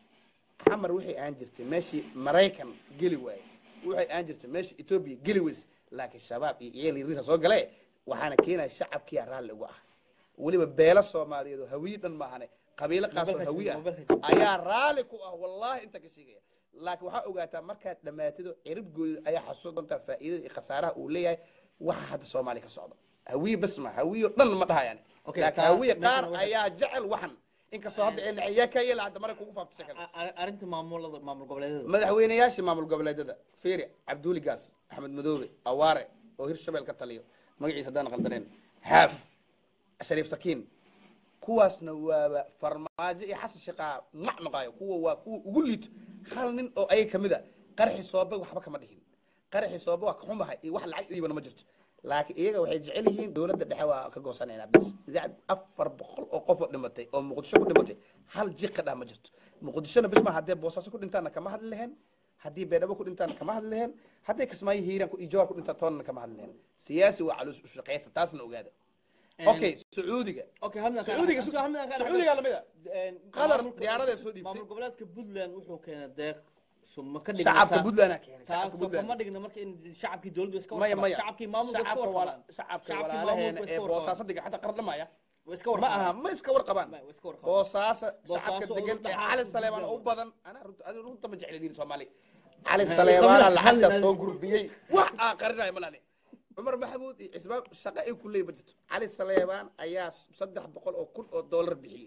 xamar waxay aan jirtay meeshii maraykan geli waaye waxay aan jirtay meeshii etoobiya geli weys laakiin shabaab iyo iyeel yariisa soo galee waxaana keenaya shacabkiyaa raalli uga ah weliba beelo soomaaliyeed oo hawiye dhan maahane qabiilo qaasoo hawiye ah ayaa raalli ku ah wallahi inta ka sheegaya laakiin waxaa ogaataa markaad dhammaatido ciribgooda ayaa xasuusan doontaa faa'iidada iyo khasaaraha uu leeyahay waxa hadda soomaaliya ka socdo hawiye bas ma hawiyo dhan ma dhahayaan laakiin hawiye qaar ayaa jecel waxan inkastoo hadda ee naciyaa ka yeela hadda marka kugu faafta shakal arrinta maamulada maamul goboleedyada madaxweynayaashii maamul goboleedyada fiiri cabduuli gaas axmed madoobe awaare oo hirshabeel ka taliyo magaciisa haddaan qaldaneen xaaf shariif sakiin kuwaasna waaba farmaajo iyo xasan shaqaa macnoqaayo kuwa waa kuwa ugu liito hal nin oo ayaga kamid a qaraxi soobe waxba kama dhihin qaraxi soobe waa ka xumahay iyo wax lacag iibana ma jirto laakiin iyaga waxay jecel yihiin dowladda dhexe waa ka goosanaynaa bas idaacad afar boqol oo qof oo dhimatay oo muqdisho ku dhimatay hal jiq ka dhah ma jirto muqdishona bis ma haddee boosaaso ku dhintaanna kama hadli lahayn haddii beedhabo ku dhintaanna kama hadli lahayn hadday kismaayo hiiraan iyo jawaar ku dhintaan toonna kama hadli lahayn siyaasi waa caloos u shaqeysa taasna ogaada okay sacuudiga okay hamdan sacuudiga sacuudiga lamida qadar diyaarada soo dhiibtay maamul goboleedka Puntland wuxuu keenay deeq suma ka dhigay shacabka Puntland keenay shacabka Puntland ma dhigna marka in shacabkii dawladdu iska warqabaan shacabkii maamulka iska warqabaan shacabka walaalaheena ee boosaasadiga xataa qardhamaya iska ma aha ma iska warqabaan boosaasa shacabka degan ee cali saleeman u badan ana runta ma jecladiin Soomaali cali saleeman lacagta soo gurbiyay wax aa qarinay malani عمر محمود اسباب شقائي كلي بدت علي سليمان اياس صدح بقول او كل او دولار بحي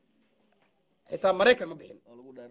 حتى مريكان ما بحين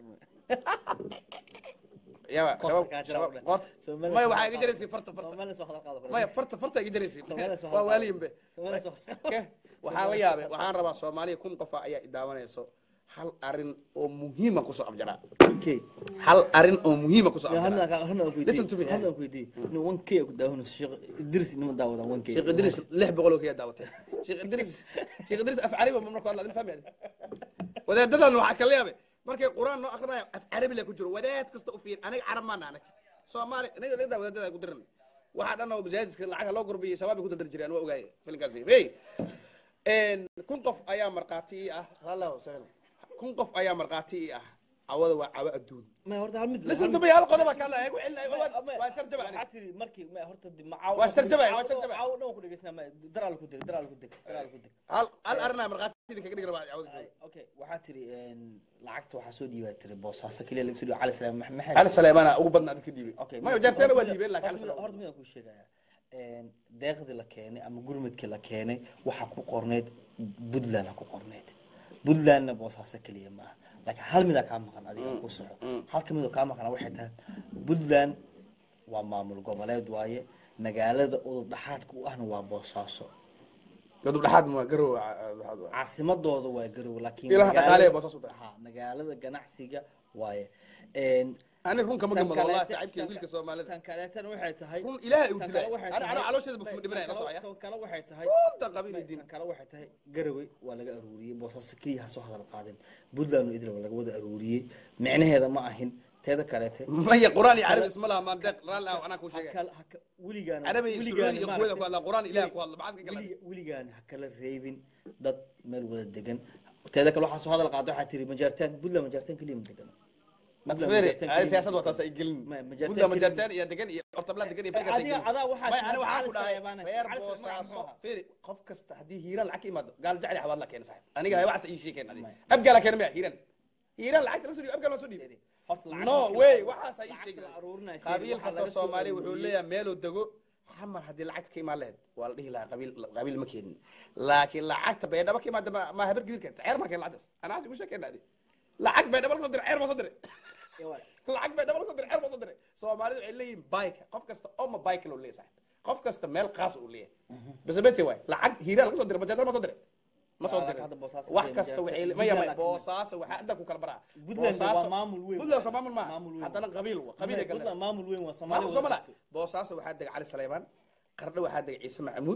يا شباب شباب ما يوحى يجريسي فرط فرط ما فرط فرط يجريسي وواليم به waxaa la yaabay waxaan rabaa Soomaaliya kun qof ayaa idaawanayso hal arin oo muhiim ah ku soo afjara hal arin oo muhiim ah ku soo afjara listen to me hada ku yidhi in one k ku daawano sheekh Idris nima daawada one k sheekh Idris lix boqol oo ka daawatay sheekh Idris sheekh Idris af carabi ma markaa la fahmay wadaadadan waxa kala yaabay markay quraan noo aqrinayo af carabi la ku jiro wadaad kasta u fiir aniga carab ma naanay Soomaali aniga leedahay wadaadada ku diran waxa dhan oo masaajidka lacag loo gurbiyo shabaab ku dadar jireen waa ogaayay filinkaasi hey een kun qof ayaa marqaati ah wallahu sahlan kun qof ayaa marqaati ah awada waa cawa adduun ma horta hal mid listen to me hal qodob ka la eego cilay waa sharjaba ani atiri markii ma horta ma caaw waa sharjaba waa sharjaba caaw dhan ku dhageysna ma daraal ku deg daraal ku deg daraal ku deg hal hal arna marqaati sidii kaga dhigi rabaa cawda jooga okay waxaa tiri lacagta waxaa soo dhiibaa tiri boosaaso kaliya laga soo dhiibay cali salaam maxay cali salaamana ugu badnaa ka dhiibay okay ma jarteena waa dhiibay laakiin cali salaam horta midaan ku sheegaya deeqdii la keenay ama gurmadkii la keenay waxaa ku qorneyd puntland ku qorneyd puntlandna boosaaso kaliya maaha laakiin hal midaa kaa maqan adiga ku soco halka midoo kaa maqana waxay tahay puntland waa maamul goboleed waaye magaalada udub dhaxaadka u ahna waa boosaaso udub dhaxaad ma garow caasimadooda waa garow laakiin ilaha dhaqaale boosaaso ha magaalada ganacsiga waaye أنا رون كم جمل والله سعيد كي ويلك سو مالك. تنكالتنا وحيت هاي. رون إلهي وتلا. أنا أنا على شيء بكتب دبنا نص عيا. تنكال وحيت هاي. رون تقابل الدين. تنكال وحيت هاي قروي ولا قروري بوصل سكري هسوا هذا القادم. بدلنا إدري ولا قود قروري معنى هذا ما أهين تهذا كالته. ما هي قرآن عربي اسم الله ما بدك ران لا وأنا كوشة. هكال هك ولي جانا. عربي سعودي يقول لك والله قرآن إله والله بعض كلام. ولي ولي جانا هكال الريبين ضد مال ود الدجن. تهذا كل واحد هذا القادم حتري مجرتين بدلا مجرتين كلهم دجن. مفرق هاي سياسة وتاسع يقلن ولا مجرتين يا دقن أرتبلا دقن يفرق عادي عذا واحد ما أنا واحد كده غير بوساس فرق قف كست هدي هيران العكي ما قال جعلي حوالي لك هنا صاحب أنا جاي واحد أي شيء كنا أبقى لك هنا هيران هيران العكي نسودي أبقى نسودي no way واحد أي شيء قبيل خاص الصومالي وحول لي ميلو دقو حمر هدي العكي كيما لهد والله لا قبيل قبيل مكين لكن العكي بيدا ما كيما ما هبر كذي كنت عير ما كان العدس أنا عايز وش كنا دي lacag bay dhabar soo diray ceer ma soo diray lacag bay dhabar soo diray ceer ma soo diray Soomaalidu waxay leeyihiin bike qof kasta oo ma bike loo leeyahay qof kasta meel qaas uu leeyahay bas beetay way lacag hiira laga soo diray bajaajada ma soo diray ma soo diray wax kasta waxay ma yamay boosaas waxa inta ku kala baraa boosaas waa maamul weyn boosaas waa maamul ma hadana qabiil waa qabiil kale boosaas maamul weyn waa Soomaaliya Soomaaliya boosaas waxa degay Cali Saleyman qardho waxa degay Ciise Maxamuud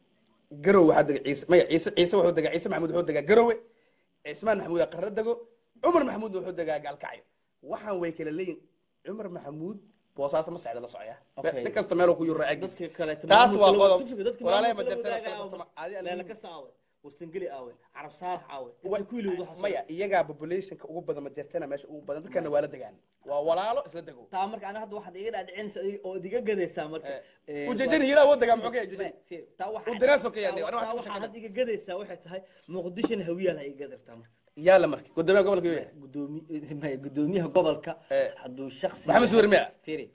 garow waxa degay Ciise ma Ciise Ciise wuxuu degay Ciise Maxamuud wuxuu degay garowe Ismaan Maxamuud qardho dego عمر محمود وحده قال قال كعيب وحن ويكل لين عمر محمود بوصاص ما سعد الله صعيا دك استمروا كل رأيك تاس واقف ولا لا ما جرت لا لا كساوي والسنجلي آوي عرب صالح آوي كل وضح ما يجا ببوليشن كأوب بدل ما جرتنا ماشي أوب بدل كنا ولا دجان ولا له إسلا دجو تامرك أنا هذا واحد يقدر أدعنس أو دقيقة قدي سامرك وجدين هلا ود دجان أوكي جدين تا واحد ودراسة كي يعني أنا واحد هذا قدي سا واحد هاي مقدش الهوية لا يقدر تامر يا لمرك قدامي قبل كذا قدومي ما قدوميها قبل كا حدو شخص محمد سوري مع فيري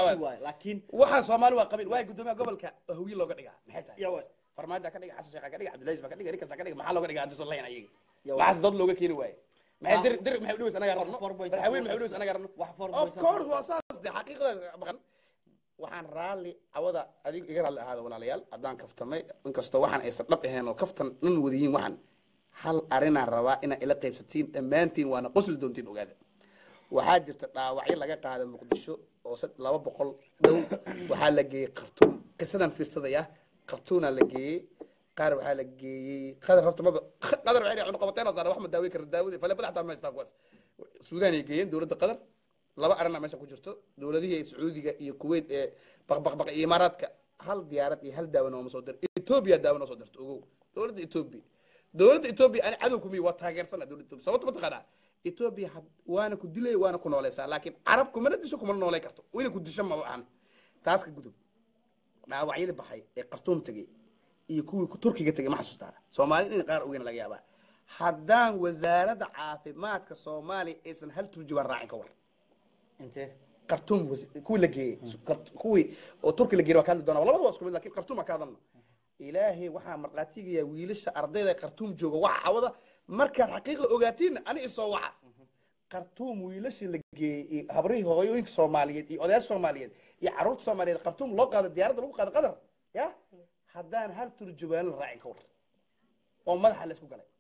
لكن واحد صومال وقبيل واحد قدوميها قبل كا هوية لو قديها محيتها يا ولد فرماجة كديك حسن شيخ كديك عبد العزيز كديك ريكس كديك محل لو قديها عند صلينا يجي وعس ضد لو كيني واي ما در در ما حلوس أنا قررنا الحوين ما حلوس أنا قررنا of course وأساس دي حقيقة بقى waxaan raali awada adig iga raali ahaada walaalayaal haddaan kaftamay inkastoo waxaan aysan dhab ahayn oo kaftan dhan wadiyiin waxaan hal arinaan rabaa inaa ila qaybsatiin dhammaantiin waana qosli doontiin ogaada waxaa jirta dhaawacyo laga qaada muqdisho oo laba boqol dhow waxaa la geeyey qartuun qisadan fiirsadaya qartuunaa la geeyey qaar waxaa la geeyey qadar horta maba qadar waxay cunu qabateena saara wax ma daaweyn kara daawada fale badax taa ma haystaa kuwaas suudaan ay geeyeen dowladda qadar laba arina meesha ku jirto dowladihii Sacuudiga iyo Kuwait ee baqbaq iyo Imaaraadka hal diyaarad iyo hal daawan oo soo dir Ethiopia daawan oo soo dirto ogow dowladda Ethiopia dowladda Ethiopia ani cadow kuma waa taageersan dowladda Ethiopia sababta ma taqaana Ethiopia waana ku dilay waana ku noolaysaa laakiin Arab kuma disho kuma noolay karto wayna ku disho ma aan taas ka gudub dhaawacyada baxay ee qartoon tagay iyo kuwii ku Turkiga tagay ma xasuustaa Soomaaliya in qaar ugu laga yaabaa haddaan wasaaradda caafimaadka Soomaaliya aysan hal turjuban raacin ka war انت قرطوم وز... كل لقي كوي او تركي لقي وكان دونا والله ما اسكو لكن قرطوم ما كادنا الهي وحا مرقاتيga ya wiilasha ardayda qartuum jooga waxa awada marka xaqiiqo ogaatiin ani isoo waxa qartuum wiilasha la geeyay habrihi hooyooyinka Soomaaliyeed iyo odayaasha Soomaaliyeed iyo carruurta Soomaaliyeed qartuum loo qaado diyaaradda lagu qaado qadar ya hadaan hal turjubaan raacin ka war oo madaxa la isku galay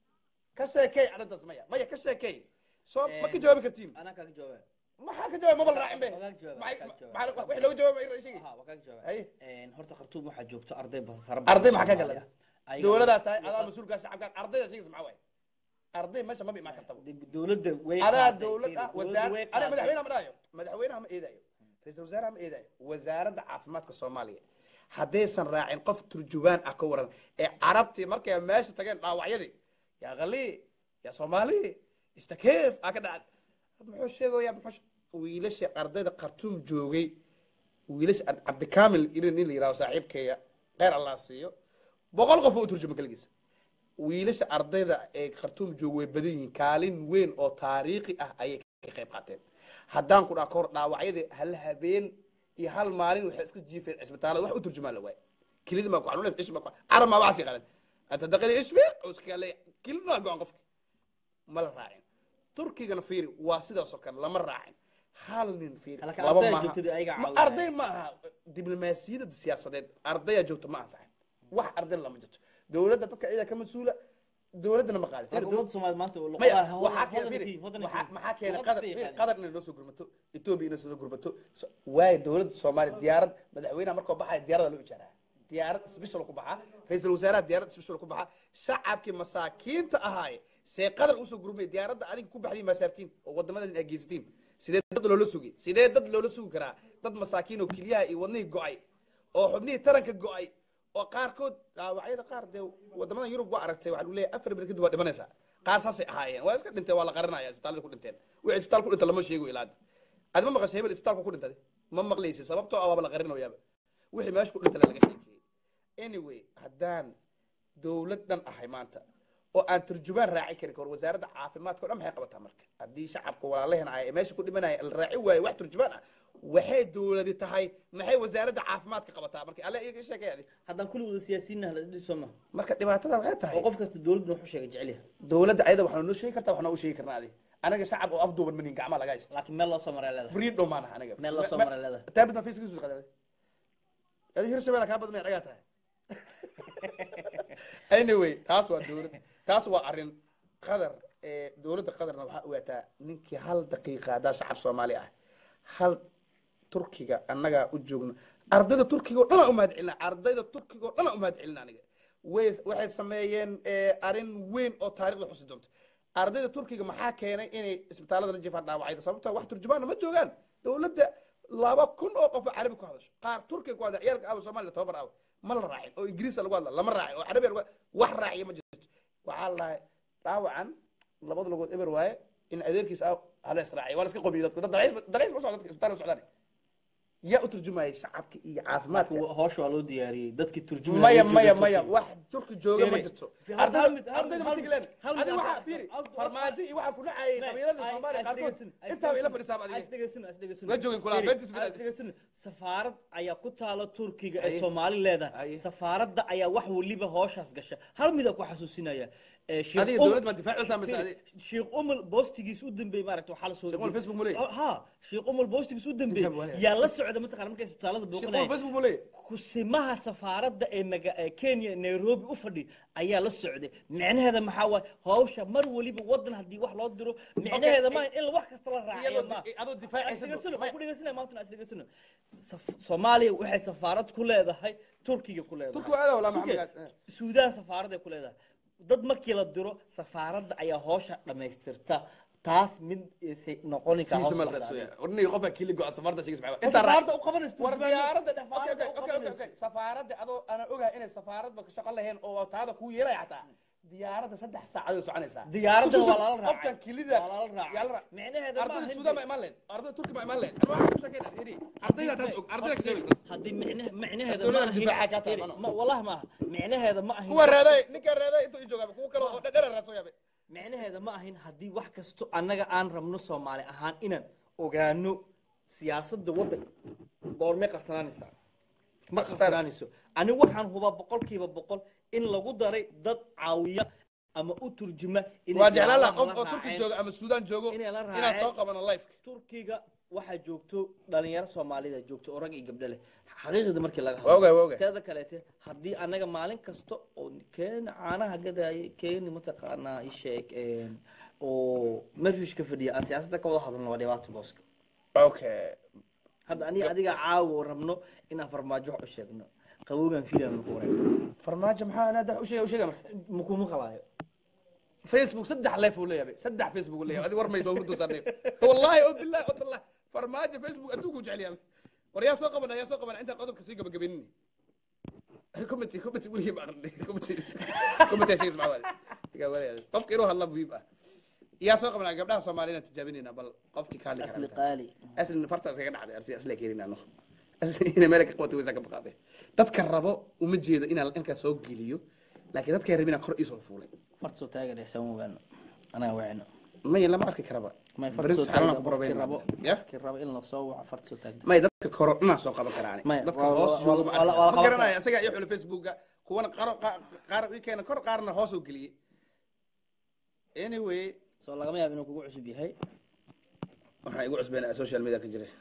ka sheekay arintaas maya maya ka sheekay soo ma ka jawaabi kartiin انا كاك جواب ما حاجة جواب ما بالراعي به ما ما لو جواب ما شيء ها وكاك جواب اي ان هرت خرطوم waxa joogto arday badan arday ma ka galay dawladda tahay adaa mas'uulka shacabka ardayda sheegis ma way arday meesha ma bi ma kartaba dawladda way adaa dawladda wasaarad ana madaxweynaha ma dhaayo madaxweynaha ma eedayo ra'iisul wasaaraha ma eedayo wasaaradda caafimaadka Soomaaliya hadaysan raacin qof turjubaan ah ka waran ee arabtii markay meesha tageen dhaawacyadii yaa qali ya Soomaali istakeef aka dhacay muxuu sheegaya muxuu wiilasha ardayda qartuum joogay wiilasha Cabdi Kaamil inuu nin la yiraahdo saaxiibkeeya qeer Allah siiyo boqol qof oo turjuma kaligiisa wiilasha ardayda ee khartuum jooga way badan yihiin kaalin weyn oo taariikhi ah ayay ka qayb qaateen haddaan ku dhaha kahor dhaawacyadii hal habeen iyo hal maalin waxay iska jiifeen cisbitaalada wax u turjumaan la waay kilida ma ku xanuunays ish ma ku carab ma waxaas yaqaanan anta daqali ishbi oo iska leey kilida go'an qofka ma la raacin turkigana fiiri waa sidaas oo kale lama raacin hal nin fiiri laba ma arday ma aha diblomaasiyadda siyaasadeed ardaya joogta ma aha sax wax arday lama jirto dawladda dadka iyada ka mas'uula dawladana ma qaadin ummadda Soomaaliyeed maanta waxaa keenay maxaa keenay qadar qadar inay noo soo gurmato Ethiopia inay soo gurmato waay dawladda Soomaaliya diyaarad madaxweynaha markuu baxay diyaarada loo ijaaraa diyaarad special ku baxa ra'iisul wasaaraha diyaarad special ku baxa shacabkii masaakiinta ahaay see qadar u soo gurmay diyaaradda adiga ku baxday masaartiin oo wadamada ay geysteen sidee dad loola sugi sidee dad loola sugi karaa dad masaakiin oo kaliyaha iyo wadnihii go'ay oo xubnihii taranka go'ay oo qaarkood dhaawacyada qaar dee wadamada Yurub waa aragtay waxa uu leeyahay afar bil kadib waa dhimanaysaa qaar saasay ahaayeen waa iska dhintay waa la qaranaya isbitaalada ku dhinteen wixii isbitaal ku dhintay lama sheego ilaad aad ma maqashay hebel isbitaalka ku dhintay ma maqlaysid sababtoo ah waa la qarinayaa wixii meesha ku dhintay laga sheekay anyway haddaan dawladdan ahay maanta oo aan turjubaan raaci karin kor wasaaradda caafimaadka oo dhan maxay qabataa marka haddii shacabka walaalaheen ay meesha ku dhimanaya la raaci waayo wax turjubaan ah waxay dawladi tahay maxay wasaaradda caafimaadka qabataa marka alle iyaga sheekayadi haddaan kulli wada siyaasiyiinna la dhisoma marka dhibaatada waxay tahay oo qof kasta dawladdu wuxuu sheegay jecel yahay dawladda ayada waxaan noo sheegi kartaa waxaan u sheegi karnaa adi anaga shacab oo afduuban manin gacmaha laga haysto laakiin meel loo soo maray leedahay freedom maana anaga meel loo soo maray leedahay taabidna facebook qadaday adi hirshabelle ka badan ayaga tahay anyway taas waa dawlad taas waa arin qadar ee dawladda qadarna waxa ogaataa ninkii hal daqiiqa hada shacab Soomaali ah hal turkiga annaga u joogno ardayda turkiga oo dhan u mahadcelina ardayda turkiga oo dhan u mahadcelina aniga way waxay sameeyeen arin weyn oo taariikhda xusi doonto ardayda turkiga maxaa keenay inay isbitaalada la jifaan dhaawacayda sababtoo wax turjumaan ma joogaan dawladda laba kun oo qof carabi ku hadasho qaar turkiga ku hadla ciyaalka aba Soomaaliya tababar ah ma la raacin oo ingiriis lagu hadla lama raacin oo carabi wax raaciyo ma jirto waxa la dhaawacan labada lugood eber waaye in adeerkiis ah hal israaciy wala iska qobiyo dadku dad darays darays ma soo dadka isbitaal socdaan ya u turjumay shacabka iyo caafimaadka hoosh waa loo diyaariyay dadkii turjumay maya maya maya wax turki jooga ma jirto ardayda ardayda matigaleen hadi waxa fiiri farmaajo iyo waxa ku dhacay qabiilada Soomaaliya qaarkood inta ila fadhiisaba adiga asdagaysan asdagaysan ma joogin kula bentis asdagaysan safaarad ayaa ku taalo Turkiga ee Soomaali leedahay safaaradda ayaa wax waliba hooshaas gasha hal mid ku xasuusinaya هذه دولة ما دفاع أسامة سعدي شيخ أم البوستيجي سودن بي مارك وحال سود شيخ أم الفيسبوك مولي ها شيخ أم البوستيجي سودن بي يا لا سعودة متقارن مركز بتالد بوقنا شيخ أم الفيسبوك مولي كسمها سفارة مجا كينيا نيروبي أفردي أيا لا سعودة معنى هذا محاول هوشة مر ولي بودن هدي واحد لا درو معنى هذا ما إلا واحد كستلا راعي ما هذا الدفاع أسرع سنة ما كل جسنا ما تنا أسرع سنة صومالي واحد سفارة كل هذا هاي تركيا كل هذا تركيا هذا ولا محمد السودان سفارة كل هذا dad markii la diro safaaradda ayaa hoosha dhameystirta taas mid noqoni ka hoos orni qof kili go'an safaaradda sheegis maxaa inta safaaradda u qabanaysto war diyaaradda safaaradda okay okay safaaradda adoo ana ogahay inay safaaradda ka shaqo lahayn oo taada ku yeelay xataa diyaaradda saddex saacadood soconaysa diyaaradda waa la raacay qofkan kilida waa la raacay macnaheedu ma ardayda suudan ma imaan ardayda turki ma imaan leen ana waxa ku sheekayna hiri ardayda taas og ardayda ka jawaabis hadii macnaheedu macnaheedu ma ahin ma wallahi ma macnaheedu ma ahin kuwa raaday ninka raaday intuu i joogaa kuwa kale oo dhadhar raasoo yaabay macnaheedu ma ahin hadii wax kasto annaga aan rabno Soomaali ahaan inaan ogaano siyaasadda waddanka goorma qarsananaysa ma qarsananayso ani waxaan huba boqolkiiba boqol in lagu daray dad caawiya ama u turjuma in waa jeclaan la qof oo turki jooga ama Suudaan joogo inaan soo qabano live turkiga waxa joogto dhalinyaro Soomaalida joogto oo rag iyo gabdho leh xaqiiqada markii laga hadlo waa waa teeda kaleete hadii anaga maalin kasto oo keen caanaha gadaay keen mataqaana isheek oo marfish ka fadhiya aan siyaasadda ka wada hadalno waa dhibaato booska okay hadda aniga adiga caawo rabno in aan farmaajo wax u sheegno qabowgan fiilan ku wareegsan farmaajo maxaa ana u sheegay u sheegay ma ku maqlaayo فيسبوك صدح لايف ولا يبي صدح فيسبوك ولا يبي هذه ورمي يسوي صارني والله بالله والله فرماجه فيسبوك ادوك وجعلي وريا سوق من يا سوق من انت قدم كسيقه بقبني كومنتي كومنتي ولي ما كومنتي كومنتي شيء اسمع هذا تقول قفك يروح الله بيبقى يا سوق من قبلها صوماليين تجابيننا بل قفك كان لي اصل قالي اصل فرطه اسكا دحد ارسي اصل كيرينا نو اصل مالك قوتي وزاك بقاده تذكربو وما جيده ان انك سو غليو laakiin dadkay rabina kor isoo fuulay farta soo taagan ee sama ogaano anaga wacno may lama arki karaba may farta Baris soo xaruna taagan ku barabeen rabo ya ki rabo in la soo waco farta soo taagan may dadka kor ina soo qaban karaan May, dadka waa- hoos waa- jooga waa- waa- waa- ma garanaya isaga iyo xul facebooka kuwana qaar qaar ii keena kor qaarna hoos u geliyay anyway soo lagama yaabo inuu kugu cusub yahay waxa igu cusbeen social media ka jiray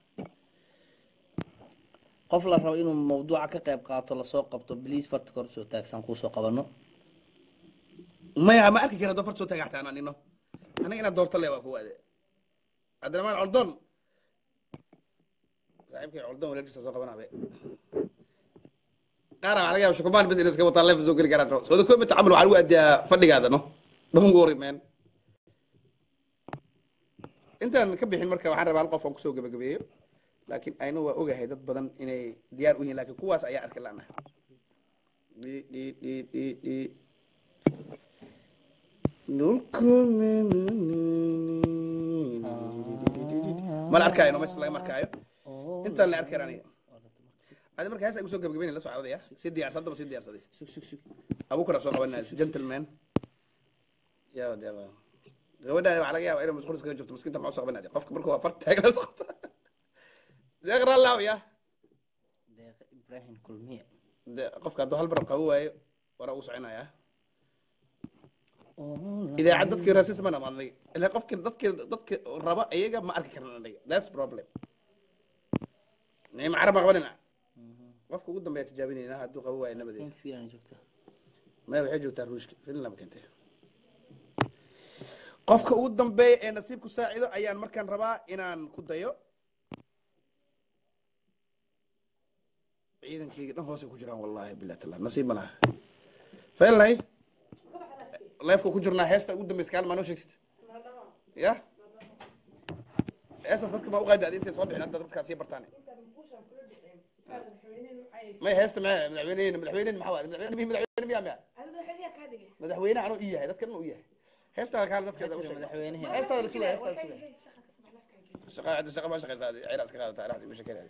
qof la rabo inuu mawduuca ka qayb qaato la soo qabto please farta kor soo taagsan ku soo qabano maya ma arki kara dofar soo tagaxtaan anino aniga ina doorta le waa ku waade Abdurrahman Aldon saaxiibkay Aldon walaashiisa soo qabanabe qaar aan laga shukumaan bas inay iska wataan live soo gali karaan soo dadku mid taamul waxa lagu aadiyaa fadhigaada no don't worry man intaan ka bixin marka waxaan rabaa hal qof aan ku soo gabagabeeyo laakiin aynu waa ogahay dad badan inay diyaar u yihiin laakiin kuwaas ayaa arki laana di di di di di mal arkaayo no meesha laga markaayo intaan la arkay aniga adi marka hees ay kusoo gabagabeyn la soo cawdaya si diyaarsan daba si diyaarsaday sug sug sug abu kala soo qabanaya gentleman yaa wadaaba gabadha waxa laga yaabaa inay masquul iskaga jirto miskiinta maxaa soo qabanaya qofka markuu afar taagan soo qabta deeqra laaw ya deeq Ibrahim Kulmiye qofka hadduu hal bar qabo waayo wara uu soconaya idaacad dadkii raasis ma namadnay ilaa qofkii dadkii dadkii raba ayaga ma arki karna anaga that's problem nim arab ma qabanina qofka ugu dambeeya tijaabinayna hadduu qabo waayo nabadeed in fiilan joogta ma waxay joogtaa ruushka filin lama keentay qofka ugu dambeeya ee nasiib ku saacido ayaan markaan rabaa inaan ku dayo ciidankayga dhan hoose ku jiraan wallahi billahi taala nasiib ma laha failnay leefka ku jirnaa heesta ugu dambaysa kaalma noo sheegsid ya heestaas dadka ma u qaadi intay soo bixin hadda dadkaa sii bartaan may heesta ma madaxweyneen madaxweyneen maxaa waaye madaxweyne madaxweyne miyaa miyaa madaxweyne anuu ii yahay dadka dhan u yahay heestaa kaal dadka u sheegay madaxweynaha heestaa la sugaya heestaa la sugaya shaqa hadda shaqa ma shaqaysaa ciidan iska qaadata araxdi u sheekeynaa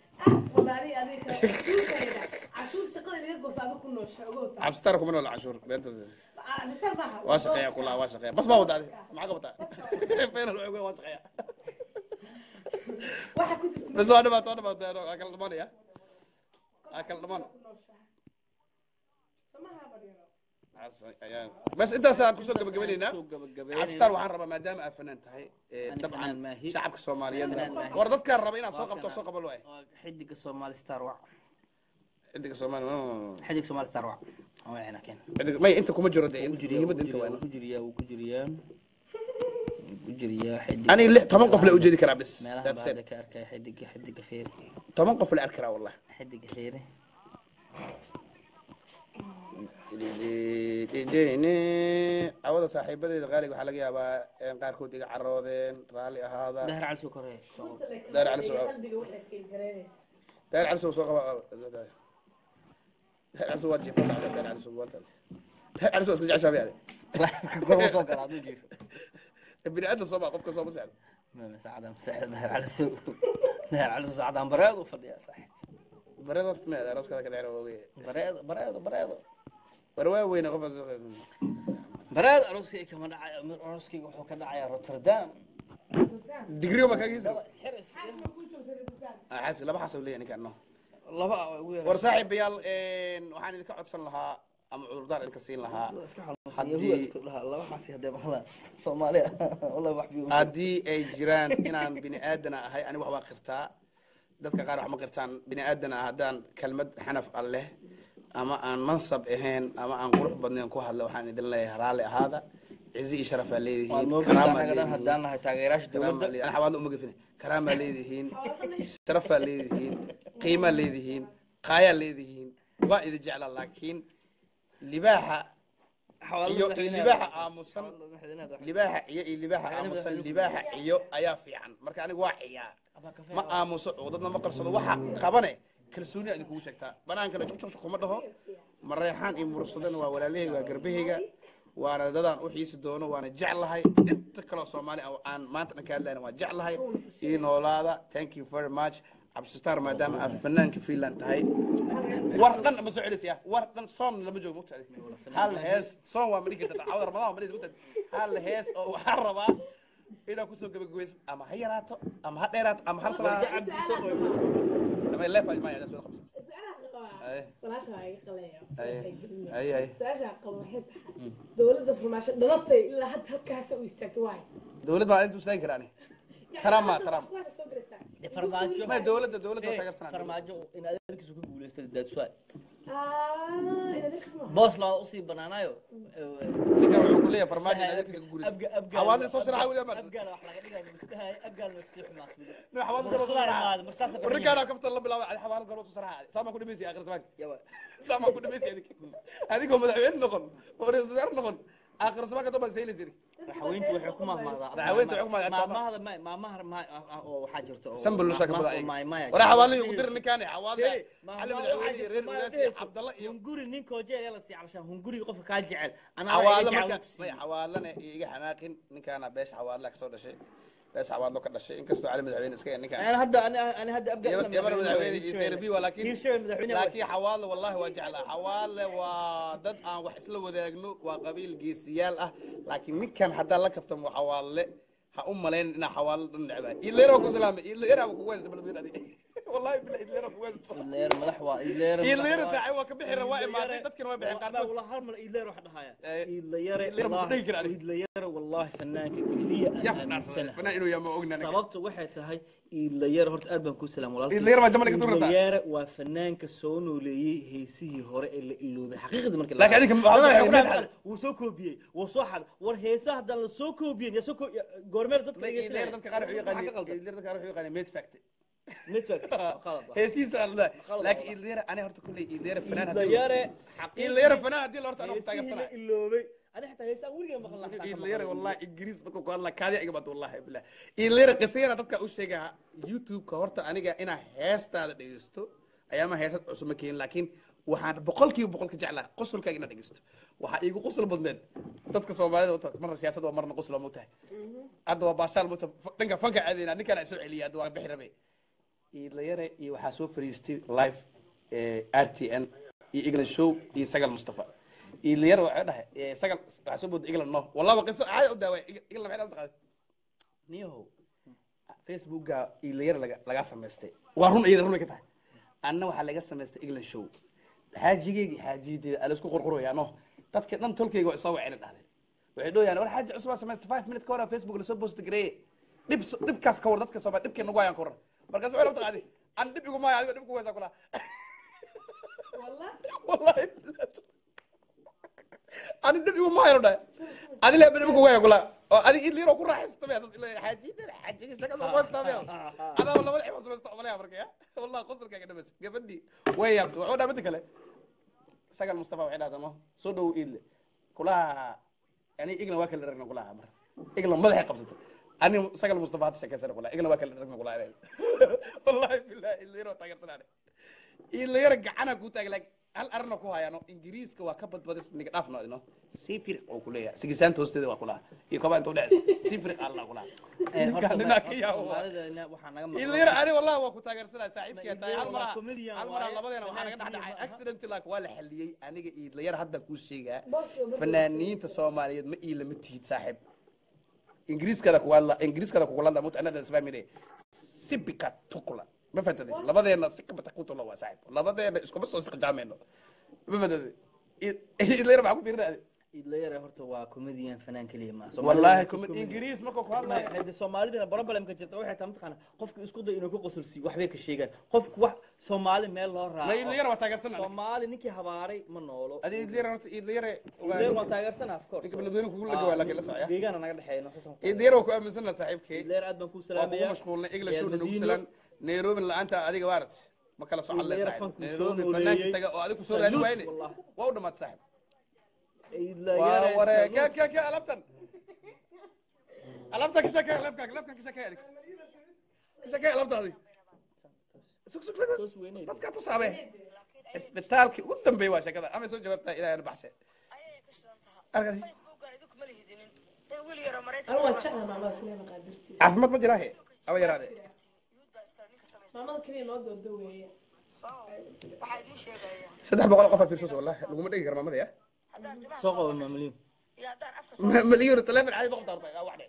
cabstar kuma nool cashuur beenta waa shaqeeya kula waa shaqeeya bas baa wadaa maxaa qabtaa final wuxuu waa shaqeeya bas waa dhamaa waa dhamaa waa kala dhamaanaya waa kala dhamaan بس انت ساعه كسو gabagabeynayna cabstar waxaan rabaa maadaama aad fanaan tahay dabcan shacabka Soomaaliyeed war dadka raba inaad soo qabto soo qabal way xidiga Somali Star wac xidiga Soomaali xidiga Somali Star wac waana keen may inta kuma jiro de muhiimada inta waa ku jiriyaa ku jiriyaa ku jiriyaa xidig ani toban qof la u jeedi karaa bas that's it ka arkay xidiga xidiga feer toban qof la arki karaa wallahi xidiga feere awada saaxiibadeeda qaaliga waxaa laga yaabaa in qaarkood iga caroodeen raalli ahaada dahar cali soo korey dahar cali soo dahar cali soo qaba dahar cali soo wajiib dahar cali soo wanta dahar cali soo iska jecel shaabiyade gorma soo galaa duu jiif bini aadam soo baa qofka soo ma socdo ma saacadan saacadan dahar cali soo dahar cali soo saacadan bareed u fadhiya saaxiib bareed horta ma aad arooskada ka dheer oogay bareed bareed bareed warwaa weyn qof bareed arooskay kama dhacay arooskay wuxuu ka dhacay Rotterdam digriyo ma kagiisa ah xasi laba xasab leeyahay ninkan laba war saaxiib yaal een waxaan idinka codsan lahaa ama cudurdaar idinka siin lahaa hadii laba xasi hadii maqlaan Soomaaliya wallahi wax biyo hadii ay jiraan inaan bini aadan ahay ani wax waa qirtaa dadka qaar wax ma qirtaan bini aadan ah hadaan kalmad xanaf alleh ama aan mansab ahayn ama aan qurux badnayn ku hadlo waxaan idin leeyahay raali ahaada cizi iyo sharaf aan leeyihiin karaama leeyihiin hadaan nahay taageerayaasha dawladda ana xawaad uma gafin karaama leeyihiin sharaf aan leeyihiin qiimo leeyihiin qaaya leeyihiin waa idin jecel laakiin libaaxa iyo libaaxa aamusan libaaxa iyo libaaxa aamusan libaaxa iyo ayaa fiican marka anigu waa ciyaa ma aamuso cudadna ma qabsado waxa qabane kalsooni aad kugu sheegtaa banaankana juqjuq kuma dhaho mareexaan iyo mursadana waa walaalahayga waa garbahayga waana dadaan u xiisi doono waana jeclahay inta kale Soomaali aan maanta ka hadlayna waa jeclahay ii noolaada thank you very much cabsitaar maadaama aad fanaanka fiinland tahay war dhan ma soo celisaya war dhan soon lama joogo mugtaadi hal hees soon waa madhigi karta cawda ramadaan madhigi mugtaadi hal hees oo waxaa rabaa inaad kusoo gabagabaysid ama ha yaraato ama ha dheeraato ama hal salaa ama leefa ma yaa soo qabsad ay ay dowladda farmaasho dhalatay ilaa hadda halkaas u istaagtay waay dowlad baa intuu istaagi karaani tarama tarama farmaajo ma dowladda dowladda taageersanaa farmaajo in adeerkiisu ku guuleystay that's why ah ina dadka boos loo usii banaanayo sika wuxuu ku leeyahay farmaajo in adeerkiisa ku guuleystay hawaadi soo sharaxa wili amar abgaal wax laga dhigayo mustahay abgaal ma kasii xumaasmid no hawaadi garo soo sharaxa markaas rikaana kafta la bilaabo hawaadi garo soo sharaxa sama ku dhimaysi aakhir zaman yawa sama ku dhimaysi adig adigoo madaxweyne noqon oo ra'iisul wasaare noqon aakhir zaman ka dambaa saylis iri raxaweyntu waxay ku mahmaadaa raxaweyntu waxay ku mahmaadaa maamahada ma maamaha ma oo waxa jirto oo sambal lu shaka bada ay ma ma wara hawaadi ugu dir ninkaan hawaadi ali madaxweyne reer wilaasi abdalla iyo hunguri nin koojeel la si calashan hunguri qofka ka jecel ana hawaadi marka may hawaadlana iga xanaaqin ninkaana beesha hawaadla ka soo dhashay beesha hawaadlo ka dhashay inkastoo ali madaxweyne iska ninkaan ana hadda ana ana hadda abga yabar madaxweyne iyo seerbi walakin laakiin hawaadla wallahi waa jeclaa hawaadla waa dad aan wax isla wadaagno waa qabiil geesiyaal ah laakiin ninkan hadda la kaftamo hawaadle ha u malayn ina hawaadlo dhan necbaa ileero ku salaamay ileero ku wees dabal adi wallahi billahi ileero ku wees ileero madax waa ileero ileero saaci waa ka bixi rawaa imaaday dadkana waa bixin qaar والله هل من ileero wax dhahaya ileero ileero wallahi fanaanka kaliya ya fanaan inuu yaamo ognaa sababtu waxay tahay ileero horta aad baan ku salaam walaalkay ileero ma jamana ka turata ileero waa fanaanka soo nooleeyay heesihii hore ee la iloobay xaqiiqada markii laakiin adinka wuu soo koobiyay wuu soo xad war heesaha hadda la soo koobiyay ya soo goormeer dadka ileero dadka qaar wuxuu yaqaan ileero dadka qaar wuxuu yaqaan made fact network qalad heesiisa allah laakiin ileero ana horta kulli ileero fanaan ileero ileero fanaan hadii la horta ana taageersana iloobay أنا حتى هي سأقول لك ما خلنا إيلير والله إنجليز بكو قال لك هذه أجمد والله بالله إيلير قصيرة تبقى أول شيء يوتيوب كهرت أنا جا أنا هستا دقيستو أيام هستا عصمة كين لكن وحن بقول كي وبقول كجعله قصر كأجنا دقيستو وح يجو قصر بدمن تبقى سوالف مرة سياسة ومرة قصر موته أدوا باشال موته تنقى فنك عادينا نكال أسوء لي أدوا بحربي إيلير يوحسوا فريستي لايف آر تي إن إنجليز شو يسجل مصطفى إيلير وعده سجل حسب بود إجلا نو والله بقصة عاي قدامي إجلا ما حدا تقال نيو فيسبوك جا إيلير لجا لجا سمستي وارون إيلير رون كده أنا وح لجا سمستي إجلا شو حاجي جي حاجي دي ألسكو قرقرو يا نو تذكر نم تلقي جو يسوي عين هذا وعدو يعني ولا حاجة عصبة سمستي خمسة minute كورة فيسبوك لسه بوست جري نب نب كاس كور تذكر سبعة نب كنا جوايا كورة بركز وين بتقعدي أنا نب يقوم معي نب كويس أقولها والله والله أنا دبي وما يرضى أنا لا بدي بقول يقول أنا اللي يروح راح يستمع حاجة حاجة إيش لك أنا بستمع أنا والله ما أحب أستمع ولا أفرق يا والله قصر كذا بس قبلني ويا بتوع وأنا بدي كله سجل مصطفى وعيد هذا ما صدوا إلا كلها يعني إجنا واكل الرجل كلها مرة إجنا ما ذي قبضته أنا سجل مصطفى هذا شكل سنة كلها إجنا واكل الرجل كلها والله بالله اللي يروح تاجر سنة اللي يرجع أنا قلت لك هل أرنا كوها يعني إنجليز كوا كبد بدس نيجي نافنا إنه سيفر أو كلها سيجسان توستي ده كلها يكوا أنتوا ده سيفر الله كلها كنا كيا هو اللي يرى أنا والله هو كنت أجرسنا سعيد كي تاي هالمرة هالمرة الله بدينا وحنا قد حد أكسيدنت لك ولا حلي أنا جي اللي يرى هذا كل شيء فنانين تصوماليين ما إلا متيت صاحب إنجليز كذا كوالا إنجليز كذا كوالا ده موت أنا ده سبعة مية سيبكات تقولا ما فتدي لبدينا سكة بتقوت الله واسعد لبدينا إسكو بس وسق جامينه ما فتدي اللي يربح كبير هذا اللي يرى هرت هو كوميديان فنان كليه ما والله كوميدي إنجليز ما كوك والله هذا سومالي ده بربلا يمكن تتوه حتى متقنا قفك إسكو ده إنه كقصر سي وحبيك الشيء قفك وح سومالي ما الله راح لا اللي يرى وتاجر سنة سومالي نكى هباري من نولو هذه اللي يرى اللي يرى اللي يرى وتاجر سنة أفكار قبل ذي نقول لك ولا كلا ساعة ديجان أنا قاعد حين نحسن اللي يرى وكأم سنة صاحب كي اللي يرى أدم كوس سلام يا مشغول إجلا شو نقول سلام نيروبي اللي أنت أديك وارد ما كلا صح الله سعيد نيروبي فنان تجا وأديك سوري أنا ويني وأود ما تسحب ورا كا كا كا ألبتن ألبتن كيسا كا ألبتن ألبتن كيسا كا أديك كيسا كا ألبتن هذه سك سك لك ما تكاتو صعبة إسبتال كي قدام بيواش كذا أنا سوي جوابتها إلى أنا بحشة أرجع أنا وجهنا ما بس ليه ما قدرتي أحمد ما جراهي أو جراهي maamada kaliya noo dooda weeye saddex boqol qof aad fiirsato wallahi laguma dhigi karo maamada ya soo qabo maliyun مليون تلفن عادي بقدر طيب واحدة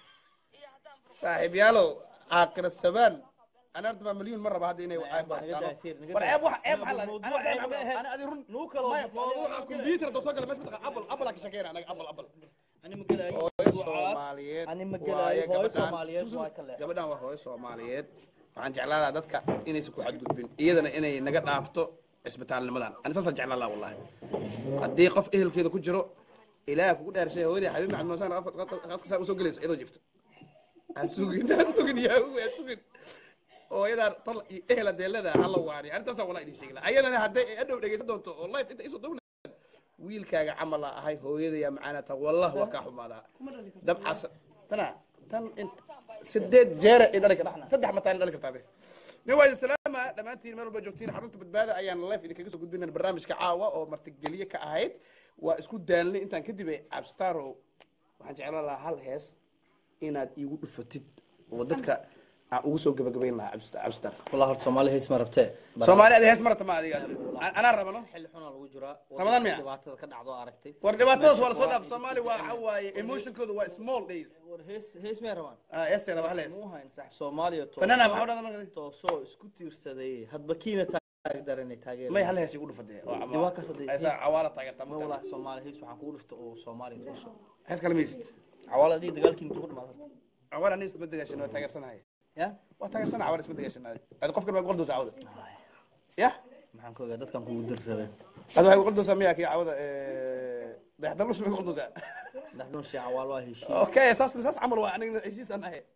صاحب يالو آخر السبان أنا أردت مليون مرة بعد إني وعيب والعيب واحد عيب حلا أنا أنا أدي رن نوكل موضوع كمبيوتر توصل مش بتاع أبل أبل أكشكين أنا أبل أبل أنا مقلاي Soomaaliyeed أنا مقلاي هاي Soomaaliyeed waa kale gabadhan waa hooyo Soomaaliyeed waxaan jeclaan lahaa dadka inay isku xadgudbin iyadana inay naga dhaafto isbitaalnimadan ani saas jeclaan lahaa wallahi haddii qof ehelkeeda ku jiro إلى كود أرشة هودي حبيبي محمد مسان قط قط قط قصة وسوق ليس إذا جفت السوقين السوقين يا هو السوقين أو إذا طلع إيه لا ديل هذا الله واري أنت سوى والله إيش شغله أيضا أنا هدي أدو دقيقة دونتو والله أنت إيش صدقنا ويل كاج عمل هاي هو يدي يا معنا والله وكاحو ماذا دب عص سنة تن أنت سديت جارة إذا لك رحنا سدح متى إذا لك تابع نوايا السلامة لما أنتي المرة بجوتين حرمت بتبادأ أيام الله في ذيك قد بينا البرنامج كعاوة أو مرتجلية كأهيت واسكو دانلي انت كدبي ابستارو waxaan jeclaan lahaa hal hees inaad iigu dhufatid oo dadka aan ugu soo gabagabayn lahaa abstar abstar والله هرت Soomaali hees ma rabtee Soomaali aad hees marata ma adiga ana rabano xilli xun lagu jiraa Ramadan miya dhibaatada ka dhacdo aragtay war dhibaatadaas waa la soo dhaaf Soomaali waa waxa waaye emotionkooda waa small days war hees hees ma rabaan ah hees la hal hees muu hayn sax Soomaaliya to fanana waxa dhada magadi to soo isku tiirsaday hadba kiina taageeranay taageer may hal hees igu dhufadee oo ama diwaa ka saday aysa awaala taageerta ma walaah Soomaali hees waxaan ku dhufto oo Soomaali tuso hees kale miist awaaladii dagaalkii intuu ku dhamaad harta awaala nis ma dagaashan waa taageersanahay ya waa taageersan awaala isma dagaashanahay aad qofkan ma qoldo saawada ya maxaan ku ogaa dadkan kugu dirsadeen هذا هو قلدو سميها كي عوضة ده يحضرلوش من قلدو زاد نحن شيء عوال واهي شيء اوكي اساس اساس عمل واحد ايش سنه هي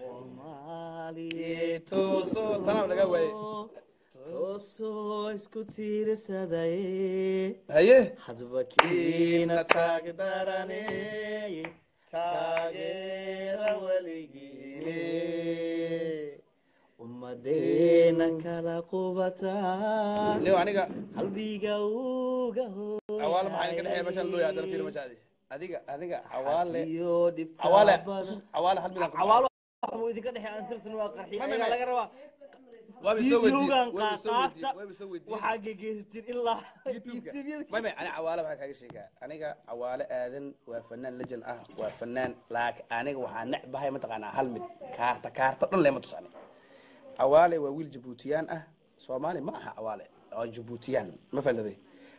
Soomaali توسو تمام لقى وي توسو اسكو تيرسداي هيه hadba kiina taagdarane taageera waligiine ummadeena kala qubataa ليه aniga qalbiga uga awaal maxay ka dhaxay bashan loo yaadar fiir mashaadi adiga adiga awaale iyo dhibta awaale awaale hal mid awaalo waxa idinka dhaxay aan sirtan waa qarxi ayaga laga rabaa waa bisoo weydiin videogan waa bisoo qaata weydiin waa bisoo weydiin waxaa gegeystin ilaa youtube ma ma ana awaale waxa kaga sheegaa aniga awaale aadan waa fanaan legend ah waa fanaan laakiin aniga waxaa nacbahay ma taqaanaa hal mid kaarta kaarta dhan leema tusane awaale waa wiil Jabuutiyaan ah Soomaali ma aha awaale oo Jabuutiyaan ma fahantaday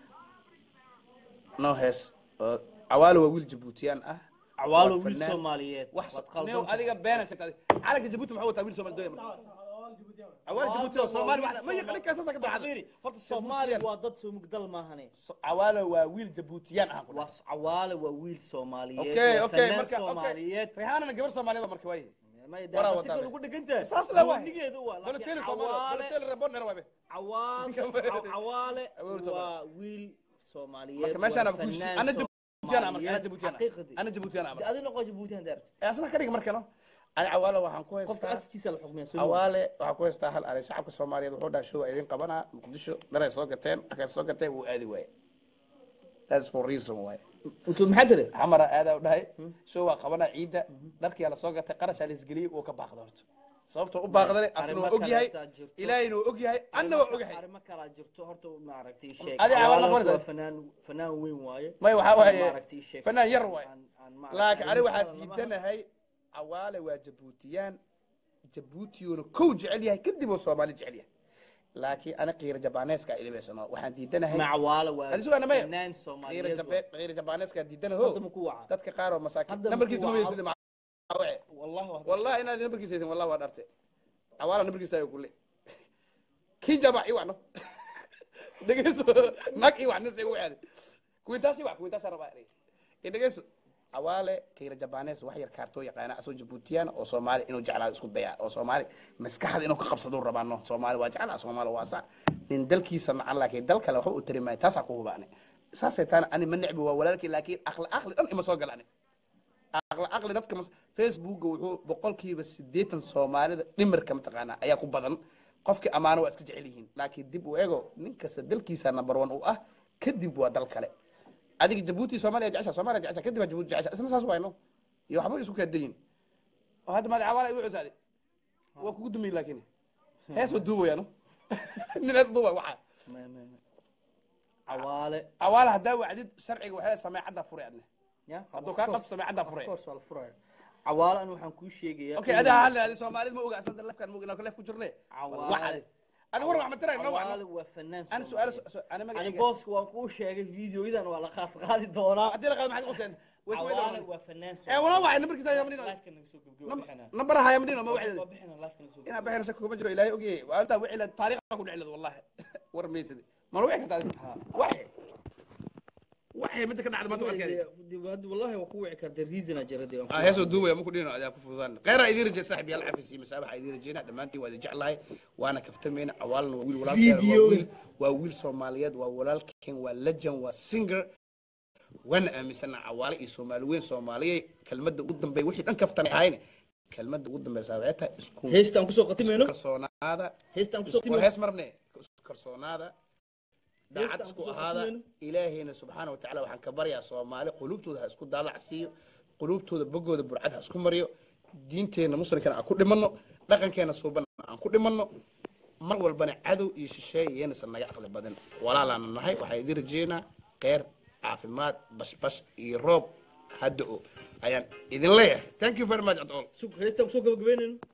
no hees awaale waa wiil Jabuutiyaan ah awaalo wiil Soomaaliyeed wax qaldan adiga beenan shaqada calanka Jabuuti maxuu wataa wiil Soomaali dooyay awaale Jabuuti Soomaali waxa ma yaqaan ka saasa ka dhaxay horta Soomaali waa dad soo mugdal ma ahane awaale waa wiil Jabuutiyaan ah waa awaale waa wiil Soomaaliyeed okay okay marka Soomaaliyeed rihaana gabar Soomaaliyeed marka way ما يدري بس يقول قد قنت اساس لا واحد نجيد هو لكن عوالة ربنا روابه عوالة عوالة وويل سوماليات ماشي انا بقول انا جبوتي انا انا جبوتي انا انا جبوتي انا هذا نقول جبوتي انا اصلا كريك مركنا انا عوالة waxaan ku haystaa aftiisa la xukmiyo عوالة waxaan ku haystaa hal arin shacabka Soomaaliyeed wuxuu dhaasho idin qabana Muqdisho dharay soo gateen aka soo gatay uu aadi waayay that's for reason why انتو maxaa tiri xamara aada u dhahay soo waa qabana ciida dharkii la soo gatay qarash la isgeliyay oo ka baaqdo horto sababtoo u baaqday asna oo og yahay ilaahayna oo og yahay anna oo og yahay arima kala jirto horta ma aragtay sheeg adi awal qorada fanaan fanaan weyn waaye may waxa waaye fanaan yar waaye laakiin ari waxa diidanahay awaale waa Jabuutiyaan Jabuutiyuna kow jecel yahay kadib oo Soomaali jecel yahay laakiin ana qeyr Jabaneeska ilmeesano waxaan diidanahay macwaala waa fanaan Soomaaliyeed qeyr Jabaneeska diidanaho dadka qaar oo masaakiin nambarkiisa ma weysay والله والله انا نبركي سيسن والله وادرت عوالا نبركي سايو كله كين جابا اي وانو دغيسو ناك اي وانو سي وعد كوينتاسي وا كوينتاسا ربا اي دغيسو عواله كير جابانيس wax yar kaarto yaqaana asoo Jabuutiyaan oo Soomaali inuu jeclaa isku daya oo Soomaali maskaxda inuu ka qabsado rabaano Soomaali waa jeclaa Soomaali waa sax nin dalkiisa macaan laakiin dalka waxa uu tirimaa taas ku hubaane saasay taan ani ma nicbi waa walaalkii laakiin aqli aqli dhan ima soo galaan aqli aqli dadka Facebook wuxuu boqolkiiba siddeetan Soomaalida dhimirka mataqaana ayaa ku badan qofkii amaano waa iska jecel yihiin laakiin dib u eego ninkasta dalkiisa number one uu ah kadib waa dal kale adiga Jabuuti Soomaaliya jecesha Soomaaliya jecesha kadib Jabuuti jecesha isna saas waayno iyo waxba isku kaadayin oo hadda ma caawala ay u cusaaday waa kugu dumay laakiin heesoo duubayano nin hees duubay waxaa ما- ما- ما. عوالة awaala haddaa wacdid sharciga waxay sameecadda furay adne يا hadduu of kaa course. qabto sameecadda Of furay course waa la furaya. عوالة أنا waxaan kuu sheegayaa okay adaa hadle adi soomaalida ma oga asanta lafkaan ma ogina leef ku jirne عوالة adi war wax ma tiray noo عوالة wacno waa fanaan ana su-aal Soomaaliyeed. ana أنا magacayga booska waan kuu sheegay videoyadan waa la qaad qaadi doonaa haddii la qaado maxaad qoseen عوالة waa fanaan ee wala wacay nambarkiisa ayaa madina live-ka naga soo gabgabo bixinaa nambar haya madina ma wacay waa bixinaa live-ka naga soo inaa baxayna shaka kuma jiro ilaahay ogyahay waa intaa wixii la taariikhda ku dhicilad wallahi war meysadi mana wixii ka taariikh waxay waxay midda ka dhacda maanta arkay gabgabo wallahi waa ku wici kartay reason jira dee ah heesoo duubaya ma ku dhino adaa ku fududaan qeyra idin rajay saaxiib yaal cafisi masaabaha idin rajayna dhammaantiin waa idin jeclahay waana kaftamayna awaalna waa wiil walaalkeen waa wiil waa wiil Soomaaliyeed waa walaalkeen waa legend waa singer wana aaminsana awaale iyo Soomaali weyn Soomaaliyeed kelmadda ugu dambeey wixii dhan kaftan ahayne kelmadda ugu dambeeysa waxay isku heestaan kusoo qatimayno kalsoonaada heestaan kusoo isku hees marne isku kalsoonaada daacad isku ahaada ilaahayna subxaana wa tacaala waxaan ka baryaa Soomaali qulubtooda ha isku daalacsiiyo qulubtooda bogooda burcad ha isku mariyo diinteena muslimkana aan ku dhimanno dhaqankeena suuban aan ku dhimanno mar walbana cadow iyo shisheeye yeenaysan naga aqli badan walaalaan nahay waxay idin rajeynaa kheyr caafimaad bashbash iyo roob hadda oo ayaan idin leeyahay thank you very much at all heestaan kusoo gabagabeynayno